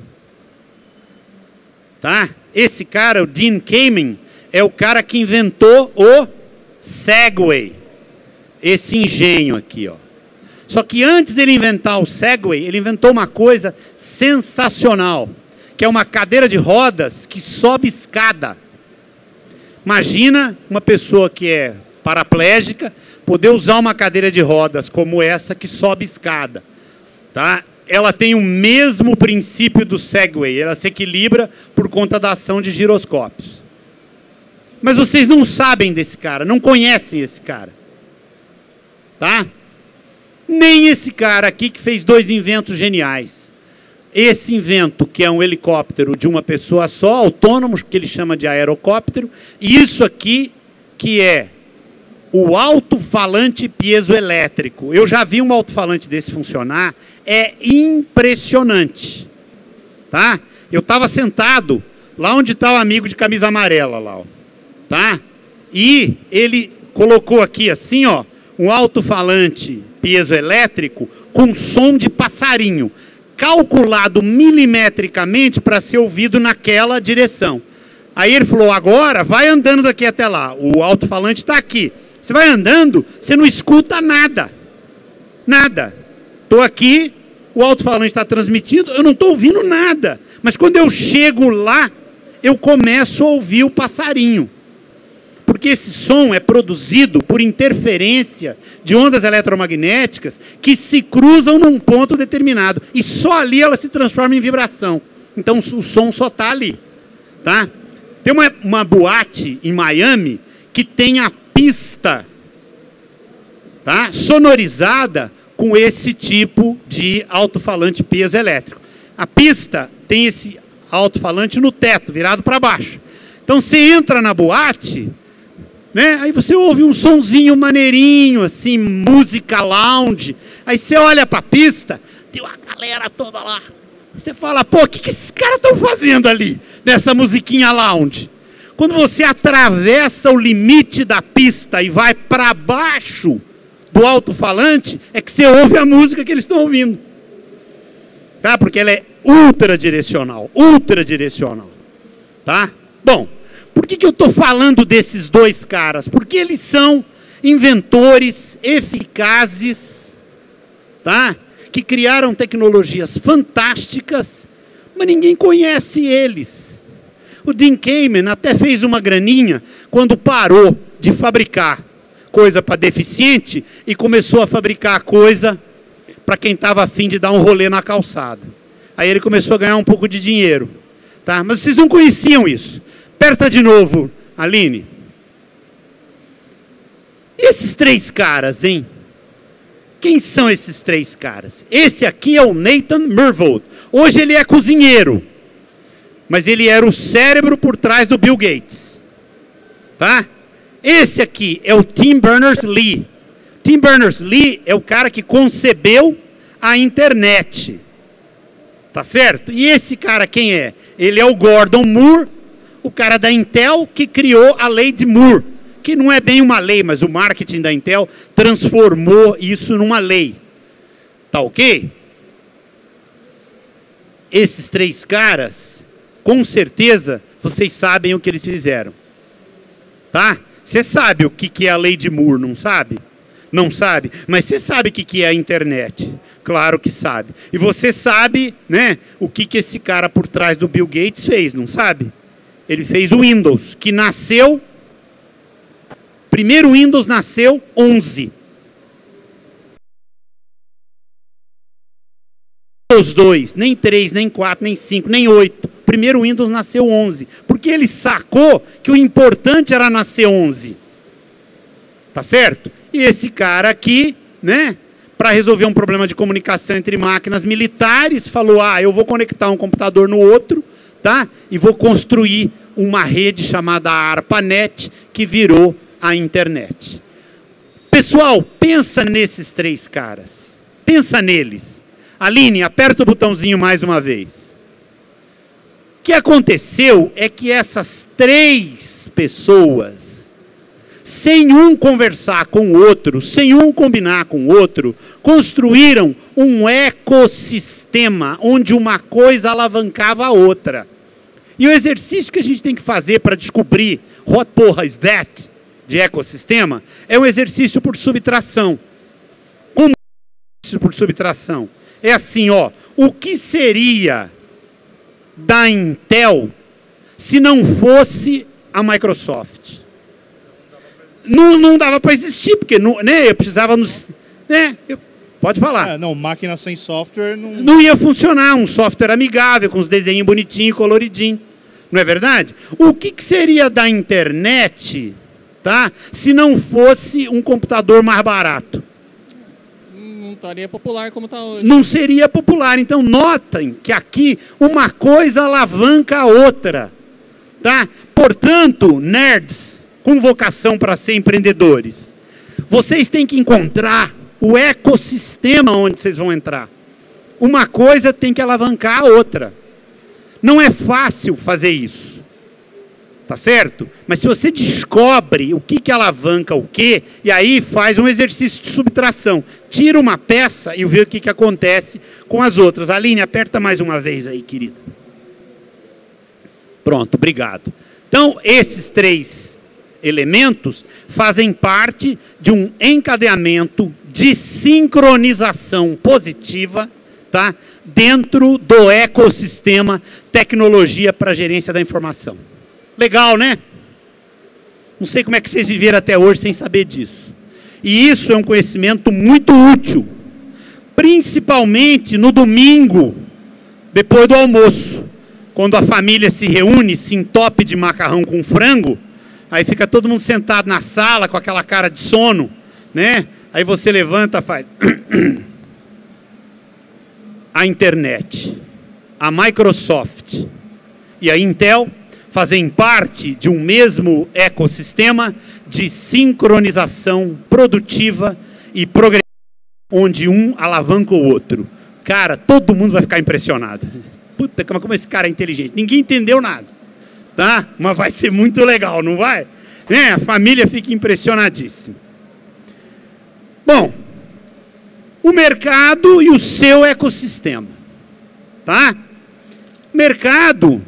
Tá? Esse cara, o Dean Kamen, é o cara que inventou o Segway. Esse engenho aqui, ó. Só que antes dele inventar o Segway, ele inventou uma coisa sensacional, que é uma cadeira de rodas que sobe escada. Imagina uma pessoa que é paraplégica poder usar uma cadeira de rodas como essa que sobe escada. Tá? Ela tem o mesmo princípio do Segway, ela se equilibra por conta da ação de giroscópios. Mas vocês não sabem desse cara, não conhecem esse cara. Tá? Nem esse cara aqui que fez dois inventos geniais. Esse invento, que é um helicóptero de uma pessoa só, autônomo, que ele chama de aerocóptero, e isso aqui, que é o alto-falante piezoelétrico. Eu já vi um alto-falante desse funcionar, é impressionante. Tá? Eu estava sentado lá onde está o amigo de camisa amarela, lá, ó. Tá? E ele colocou aqui assim, ó, um alto-falante piezoelétrico com som de passarinho, calculado milimetricamente para ser ouvido naquela direção. Aí ele falou, agora vai andando daqui até lá, o alto-falante está aqui. Você vai andando, você não escuta nada. Nada. Estou aqui, o alto-falante está transmitindo, eu não estou ouvindo nada. Mas quando eu chego lá, eu começo a ouvir o passarinho. Porque esse som é produzido por interferência de ondas eletromagnéticas que se cruzam num ponto determinado. E só ali ela se transforma em vibração. Então o som só está ali. Tá? Tem uma, uma boate em Miami que tem a pista, tá, sonorizada com esse tipo de alto-falante piezoelétrico. A pista tem esse alto-falante no teto, virado para baixo. Então você entra na boate, né, aí você ouve um sonzinho maneirinho, assim, música lounge. Aí você olha para a pista, tem uma galera toda lá. Você fala, pô, o que, que esses caras estão fazendo ali, nessa musiquinha lounge? Quando você atravessa o limite da pista e vai para baixo do alto-falante, é que você ouve a música que eles estão ouvindo. Tá? Porque ela é ultradirecional, ultradirecional. Tá? Bom, por que, que eu estou falando desses dois caras? Porque eles são inventores eficazes, tá? Que criaram tecnologias fantásticas, mas ninguém conhece eles. O Dean Kamen até fez uma graninha quando parou de fabricar coisa para deficiente e começou a fabricar coisa para quem estava afim de dar um rolê na calçada. Aí ele começou a ganhar um pouco de dinheiro. Tá? Mas vocês não conheciam isso. Aperta de novo, Aline. E esses três caras, hein? Quem são esses três caras? Esse aqui é o Nathan Myhrvold. Hoje ele é cozinheiro. Mas ele era o cérebro por trás do Bill Gates. Tá? Esse aqui é o Tim Berners-Lee. Tim Berners-Lee é o cara que concebeu a internet. Tá certo? E esse cara quem é? Ele é o Gordon Moore, o cara da Intel que criou a lei de Moore. Que não é bem uma lei, mas o marketing da Intel transformou isso numa lei. Tá ok? Esses três caras, com certeza, vocês sabem o que eles fizeram. Tá? Você sabe o que é a lei de Moore, não sabe? Não sabe? Mas você sabe o que é a internet. Claro que sabe. E você sabe, né, o que, que esse cara por trás do Bill Gates fez, não sabe? Ele fez o Windows, que nasceu... Primeiro Windows nasceu onze. Windows dois, nem três, nem quatro, nem cinco, nem oito. Primeiro Windows nasceu onze. Porque ele sacou que o importante era nascer onze. Tá certo? E esse cara aqui, né, para resolver um problema de comunicação entre máquinas militares, falou, ah, eu vou conectar um computador no outro, tá? E vou construir uma rede chamada ARPANET, que virou a internet. Pessoal, pensa nesses três caras. Pensa neles. Aline, aperta o botãozinho mais uma vez. O que aconteceu é que essas três pessoas, sem um conversar com o outro, sem um combinar com o outro, construíram um ecossistema onde uma coisa alavancava a outra. E o exercício que a gente tem que fazer para descobrir what porra is that de ecossistema é um exercício por subtração. Como exercício por subtração? É assim, ó, o que seria da Intel se não fosse a Microsoft? Não, não dava para existir, porque não, né, eu precisava... Nos, né, eu, pode falar. É, não, máquina sem software não... Não ia funcionar, um software amigável, com os desenhos bonitinhos, coloridinhos. Não é verdade? O que, que seria da internet, tá, se não fosse um computador mais barato? Não estaria popular como está hoje. Não seria popular. Então, notem que aqui uma coisa alavanca a outra. Tá? Portanto, nerds com vocação para ser empreendedores, vocês têm que encontrar o ecossistema onde vocês vão entrar. Uma coisa tem que alavancar a outra. Não é fácil fazer isso. Tá certo? Mas se você descobre o que que alavanca o quê, e aí faz um exercício de subtração. Tira uma peça e vê o que que acontece com as outras. Aline, aperta mais uma vez aí, querida. Pronto, obrigado. Então, esses três elementos fazem parte de um encadeamento de sincronização positiva, tá? Dentro do ecossistema tecnologia para gerência da informação. Legal, né? Não sei como é que vocês viveram até hoje sem saber disso. E isso é um conhecimento muito útil, principalmente no domingo, depois do almoço, quando a família se reúne, se entope de macarrão com frango, aí fica todo mundo sentado na sala com aquela cara de sono, né? Aí você levanta e faz... A internet, a Microsoft e a Intel fazem parte de um mesmo ecossistema de sincronização produtiva e progressiva, onde um alavanca o outro. Cara, todo mundo vai ficar impressionado. Puta, como esse cara é inteligente. Ninguém entendeu nada, tá? Mas vai ser muito legal, não vai? É, a família fica impressionadíssima. Bom, o mercado e o seu ecossistema, tá? Mercado,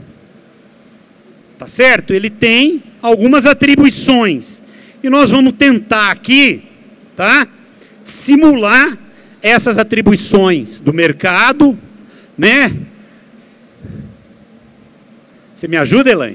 tá certo? Ele tem algumas atribuições. E nós vamos tentar aqui, tá? Simular essas atribuições do mercado, né? Você me ajuda, Elaine?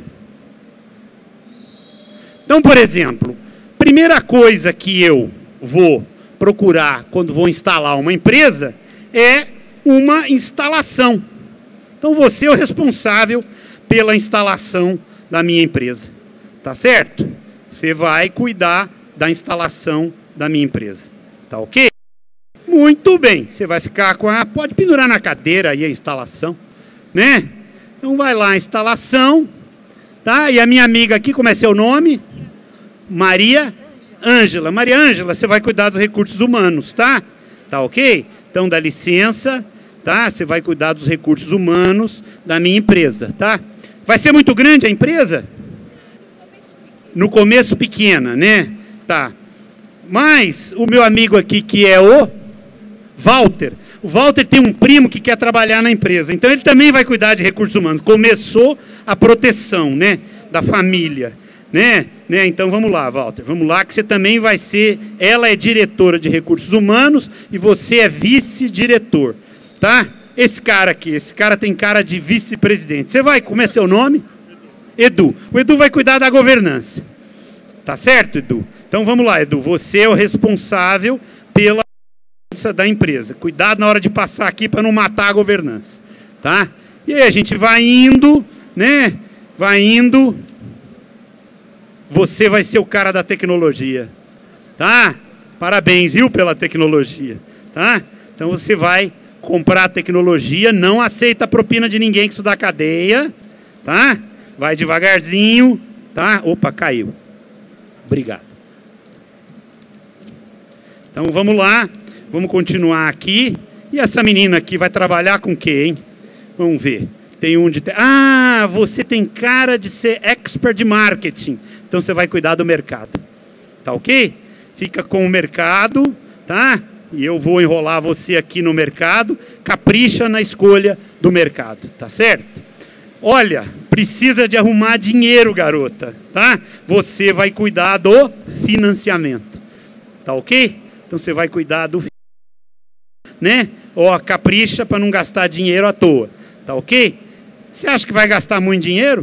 Então, por exemplo, primeira coisa que eu vou procurar quando vou instalar uma empresa é uma instalação. Então, você é o responsável pela instalação da minha empresa. Tá certo? Você vai cuidar da instalação da minha empresa. Tá ok? Muito bem. Você vai ficar com a... Pode pendurar na cadeira aí a instalação, né? Então, vai lá, instalação. Tá? E a minha amiga aqui, como é seu nome? Maria Ângela. Maria Ângela, você vai cuidar dos recursos humanos, tá? Tá ok? Então, dá licença, tá? Você vai cuidar dos recursos humanos da minha empresa, tá? Vai ser muito grande a empresa? No começo pequena, né? Tá. Mas o meu amigo aqui, que é o Walter, o Walter tem um primo que quer trabalhar na empresa, então ele também vai cuidar de recursos humanos. Começou a proteção, né? Da família, né? né? Então vamos lá, Walter, vamos lá, que você também vai ser, ela é diretora de recursos humanos e você é vice-diretor, tá? Esse cara aqui, esse cara tem cara de vice-presidente. Você vai, como é seu nome? Edu. O Edu vai cuidar da governança. Tá certo, Edu? Então vamos lá, Edu. Você é o responsável pela governança da empresa. Cuidado na hora de passar aqui para não matar a governança. Tá? E aí a gente vai indo, né? Vai indo. Você vai ser o cara da tecnologia. Tá? Parabéns, viu, pela tecnologia. Tá? Então você vai comprar tecnologia, não aceita propina de ninguém, que isso dá cadeia, tá? Vai devagarzinho, tá? Opa, caiu. Obrigado. Então vamos lá, vamos continuar aqui. E essa menina aqui vai trabalhar com o quê, hein? Vamos ver. Tem um de... Te... Ah, você tem cara de ser expert de marketing. Então você vai cuidar do mercado. Tá ok? Fica com o mercado, tá? E eu vou enrolar você aqui no mercado, capricha na escolha do mercado, tá certo? Olha, precisa de arrumar dinheiro, garota, tá? Você vai cuidar do financiamento, tá ok? Então você vai cuidar do, né? Ó, capricha para não gastar dinheiro à toa, tá ok? Você acha que vai gastar muito dinheiro?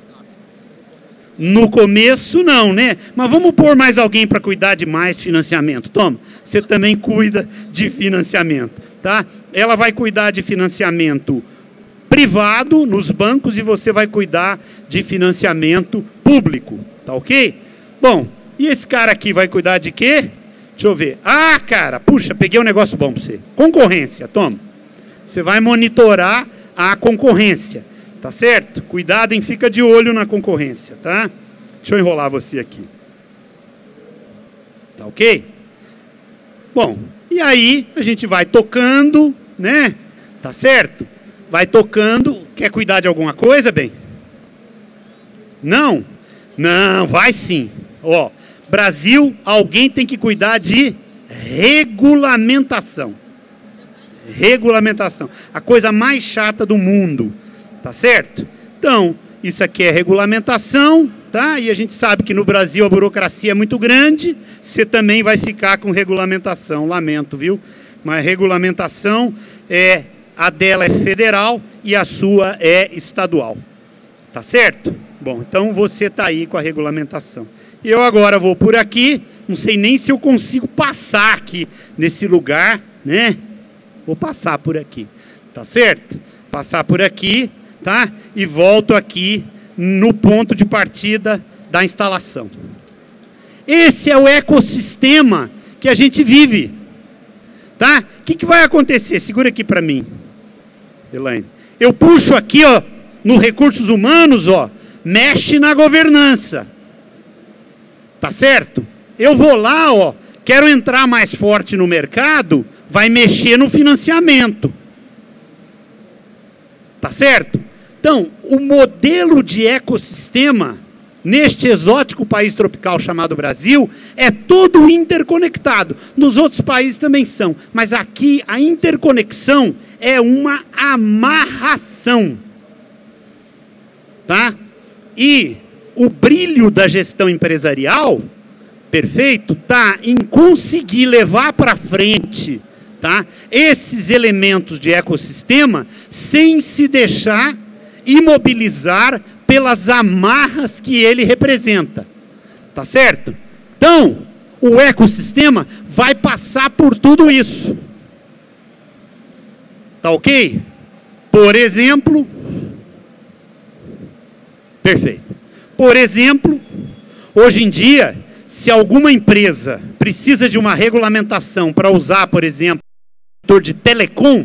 No começo não, né? Mas vamos pôr mais alguém para cuidar de mais financiamento. Toma, você também cuida de financiamento, tá? Ela vai cuidar de financiamento privado nos bancos e você vai cuidar de financiamento público, tá ok? Bom, e esse cara aqui vai cuidar de quê? Deixa eu ver. Ah, cara, puxa, peguei um negócio bom para você. Concorrência, toma. Você vai monitorar a concorrência. Tá certo? Cuidado em fica de olho na concorrência, tá? Deixa eu enrolar você aqui. Tá ok? Bom, e aí a gente vai tocando, né? Tá certo? Vai tocando. Quer cuidar de alguma coisa, bem? Não? Não, vai sim. Ó, Brasil, alguém tem que cuidar de regulamentação. Regulamentação. A coisa mais chata do mundo. Tá certo? Então, isso aqui é regulamentação, tá? E a gente sabe que no Brasil a burocracia é muito grande. Você também vai ficar com regulamentação. Lamento, viu? Mas regulamentação, é, a dela é federal e a sua é estadual. Tá certo? Bom, então você está aí com a regulamentação. Eu agora vou por aqui, não sei nem se eu consigo passar aqui nesse lugar, né? Vou passar por aqui, tá certo? Passar por aqui, tá? E volto aqui no ponto de partida da instalação. Esse é o ecossistema que a gente vive, tá? O que, que vai acontecer? Segura aqui para mim, Elaine. Eu puxo aqui, ó, no recursos humanos, ó, mexe na governança. Tá certo? Eu vou lá, ó, quero entrar mais forte no mercado, vai mexer no financiamento. Tá certo? Então, o modelo de ecossistema neste exótico país tropical chamado Brasil é todo interconectado. Nos outros países também são, mas aqui a interconexão é uma amarração. Tá? E o brilho da gestão empresarial, perfeito, tá em conseguir levar para frente, tá, esses elementos de ecossistema sem se deixar imobilizar pelas amarras que ele representa. Tá certo? Então, o ecossistema vai passar por tudo isso. Tá ok? Por exemplo... Perfeito. Por exemplo, hoje em dia, se alguma empresa precisa de uma regulamentação para usar, por exemplo, o setor de telecom,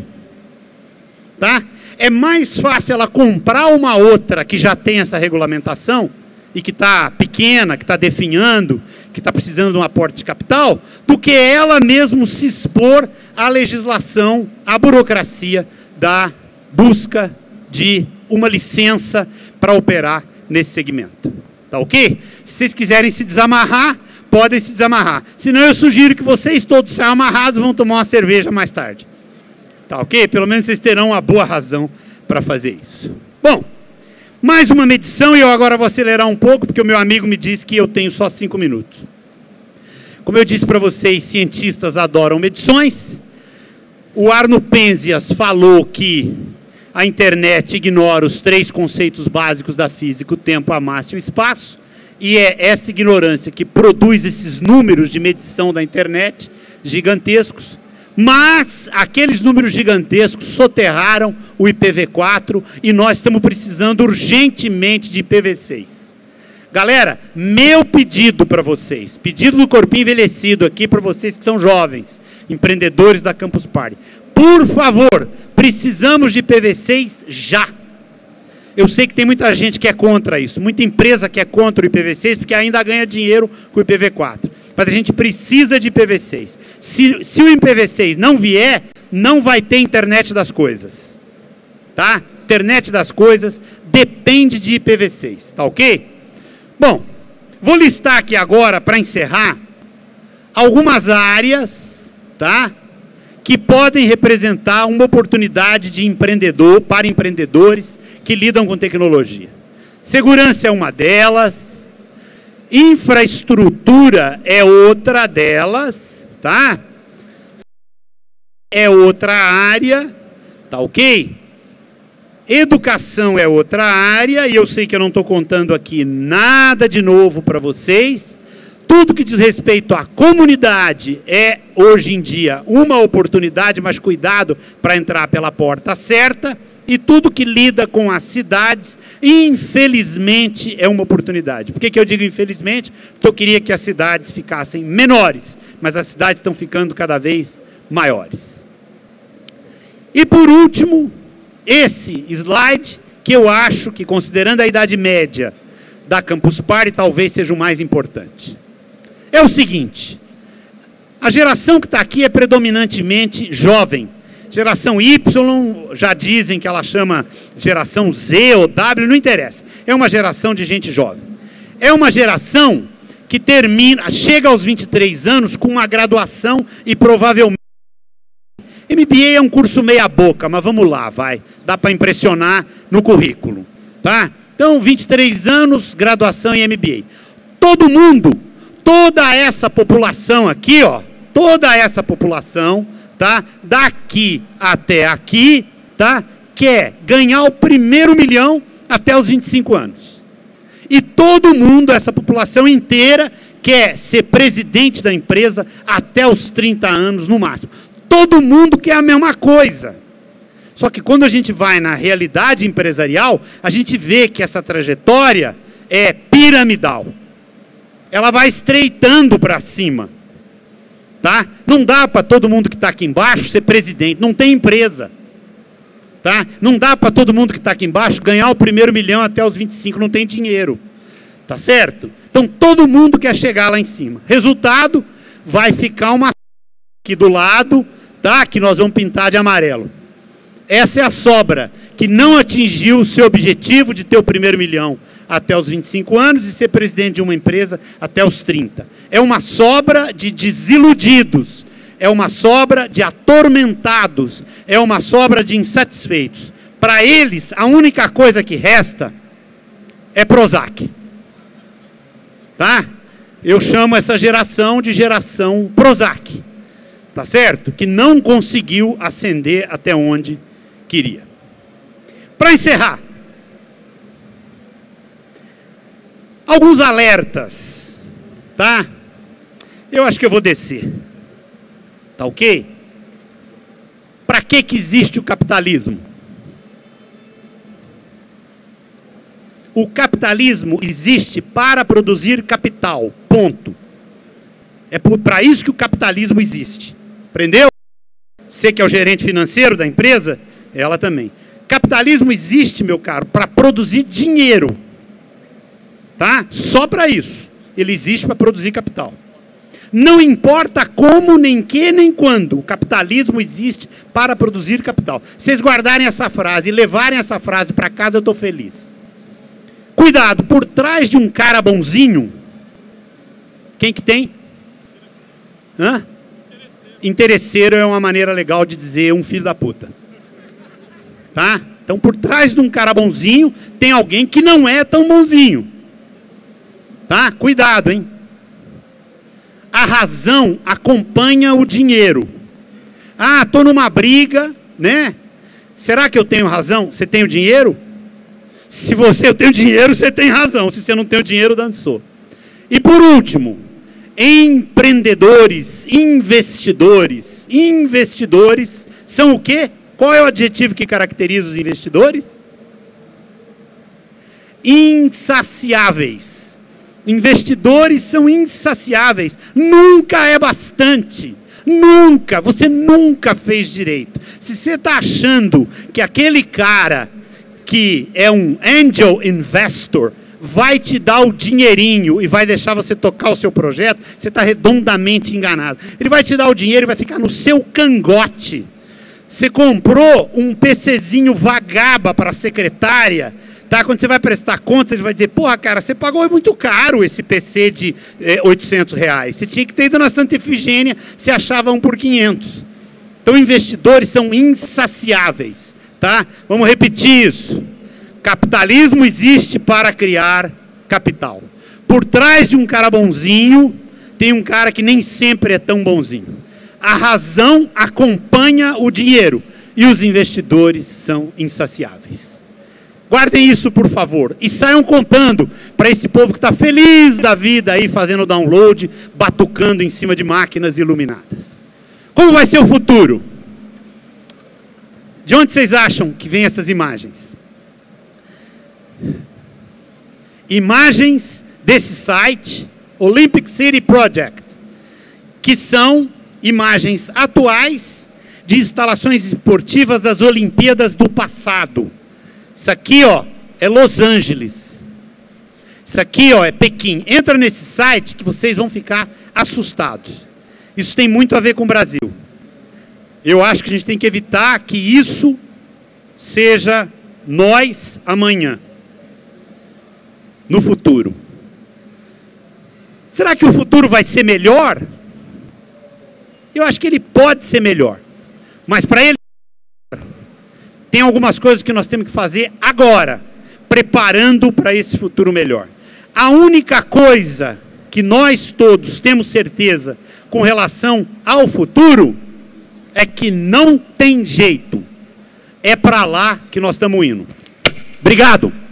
tá? É mais fácil ela comprar uma outra que já tem essa regulamentação e que está pequena, que está definhando, que está precisando de um aporte de capital, do que ela mesmo se expor à legislação, à burocracia da busca de uma licença para operar nesse segmento. Tá ok? Se vocês quiserem se desamarrar, podem se desamarrar. Senão eu sugiro que vocês todos saiam amarrados e vão tomar uma cerveja mais tarde. Tá ok? Pelo menos vocês terão uma boa razão para fazer isso. Bom, mais uma medição e eu agora vou acelerar um pouco, porque o meu amigo me disse que eu tenho só cinco minutos. Como eu disse para vocês, cientistas adoram medições. O Arno Penzias falou que a internet ignora os três conceitos básicos da física, o tempo, a massa e o espaço, e é essa ignorância que produz esses números de medição da internet gigantescos, mas aqueles números gigantescos soterraram o I P v quatro e nós estamos precisando urgentemente de I P v seis. Galera, meu pedido para vocês, pedido do corpinho envelhecido aqui para vocês que são jovens, empreendedores da Campus Party, por favor, precisamos de I P v seis já. Eu sei que tem muita gente que é contra isso, muita empresa que é contra o I P v seis, porque ainda ganha dinheiro com o I P v quatro. Mas a gente precisa de I P v seis. Se, se o I P v seis não vier, não vai ter internet das coisas. Tá? Internet das coisas depende de I P v seis, tá ok? Bom, vou listar aqui agora, para encerrar, algumas áreas, tá? Que podem representar uma oportunidade de empreendedor, para empreendedores que lidam com tecnologia. Segurança é uma delas, infraestrutura é outra delas, tá? É outra área, tá ok? Educação é outra área, e eu sei que eu não estou contando aqui nada de novo para vocês. Tudo que diz respeito à comunidade é, hoje em dia, uma oportunidade, mas cuidado para entrar pela porta certa. E tudo que lida com as cidades, infelizmente, é uma oportunidade. Por que que eu digo infelizmente? Porque eu queria que as cidades ficassem menores, mas as cidades estão ficando cada vez maiores. E por último, esse slide, que eu acho que, considerando a idade média da Campus Party, talvez seja o mais importante. É o seguinte, a geração que está aqui é predominantemente jovem. Geração Y, já dizem que ela chama geração Z ou W, não interessa. É uma geração de gente jovem. É uma geração que termina, chega aos vinte e três anos com uma graduação e provavelmente... M B A é um curso meia boca, mas vamos lá, vai. Dá para impressionar no currículo, tá? Então, vinte e três anos, graduação em M B A. Todo mundo, toda essa população aqui, ó, toda essa população, tá? Daqui até aqui, tá? Quer ganhar o primeiro milhão até os vinte e cinco anos. E todo mundo, essa população inteira, quer ser presidente da empresa até os trinta anos no máximo. Todo mundo quer a mesma coisa. Só que quando a gente vai na realidade empresarial, a gente vê que essa trajetória é piramidal. Ela vai estreitando para cima. Tá? Não dá para todo mundo que está aqui embaixo ser presidente, não tem empresa. Tá? Não dá para todo mundo que está aqui embaixo ganhar o primeiro milhão até os vinte e cinco, não tem dinheiro. Tá certo? Então todo mundo quer chegar lá em cima. Resultado, vai ficar uma aqui do lado, tá? Que nós vamos pintar de amarelo. Essa é a sobra que não atingiu o seu objetivo de ter o primeiro milhão até os vinte e cinco anos e ser presidente de uma empresa até os trinta. É uma sobra de desiludidos, é uma sobra de atormentados, é uma sobra de insatisfeitos. Para eles, a única coisa que resta é Prozac. Tá? Eu chamo essa geração de geração Prozac. Tá certo? Que não conseguiu ascender até onde queria. Para encerrar, alguns alertas, tá? Eu acho que eu vou descer. Tá ok? Para que que existe o capitalismo? O capitalismo existe para produzir capital, ponto. É para isso que o capitalismo existe. Aprendeu? Você que é o gerente financeiro da empresa, ela também. Capitalismo existe, meu caro, para produzir dinheiro. Tá? Só para isso. Ele existe para produzir capital. Não importa como, nem que, nem quando. O capitalismo existe para produzir capital. Vocês guardarem essa frase e levarem essa frase para casa, eu estou feliz. Cuidado, por trás de um cara bonzinho, quem que tem? Hã? Interesseiro é uma maneira legal de dizer um filho da puta. Tá? Então, por trás de um cara bonzinho, tem alguém que não é tão bonzinho. Tá? Cuidado, hein? A razão acompanha o dinheiro. Ah, estou numa briga, né? Será que eu tenho razão? Você tem o dinheiro? Se você tem o dinheiro, você tem razão. Se você não tem o dinheiro, dançou. E por último, empreendedores, investidores. Investidores são o quê? Qual é o adjetivo que caracteriza os investidores? Insaciáveis. Investidores são insaciáveis. Nunca é bastante. Nunca. Você nunca fez direito. Se você está achando que aquele cara que é um angel investor vai te dar o dinheirinho e vai deixar você tocar o seu projeto, você está redondamente enganado. Ele vai te dar o dinheiro e vai ficar no seu cangote. Você comprou um PCzinho vagaba para a secretária, tá? Quando você vai prestar contas, ele vai dizer, porra, cara, você pagou muito caro esse P C de eh, oitocentos reais. Você tinha que ter ido na Santa Efigênia, você achava um por quinhentos. Então, investidores são insaciáveis, tá? Vamos repetir isso. Capitalismo existe para criar capital. Por trás de um cara bonzinho, tem um cara que nem sempre é tão bonzinho. A razão acompanha o dinheiro e os investidores são insaciáveis. Guardem isso, por favor, e saiam contando para esse povo que está feliz da vida aí, fazendo download, batucando em cima de máquinas iluminadas. Como vai ser o futuro? De onde vocês acham que vêm essas imagens? Imagens desse site, Olympic City Project, que são imagens atuais de instalações esportivas das Olimpíadas do passado. Isso aqui, ó, é Los Angeles. Isso aqui, ó, é Pequim. Entra nesse site que vocês vão ficar assustados. Isso tem muito a ver com o Brasil. Eu acho que a gente tem que evitar que isso seja nós amanhã, no futuro. Será que o futuro vai ser melhor? Eu acho que ele pode ser melhor. Mas para ele, tem algumas coisas que nós temos que fazer agora, preparando para esse futuro melhor. A única coisa que nós todos temos certeza com relação ao futuro é que não tem jeito. É para lá que nós estamos indo. Obrigado.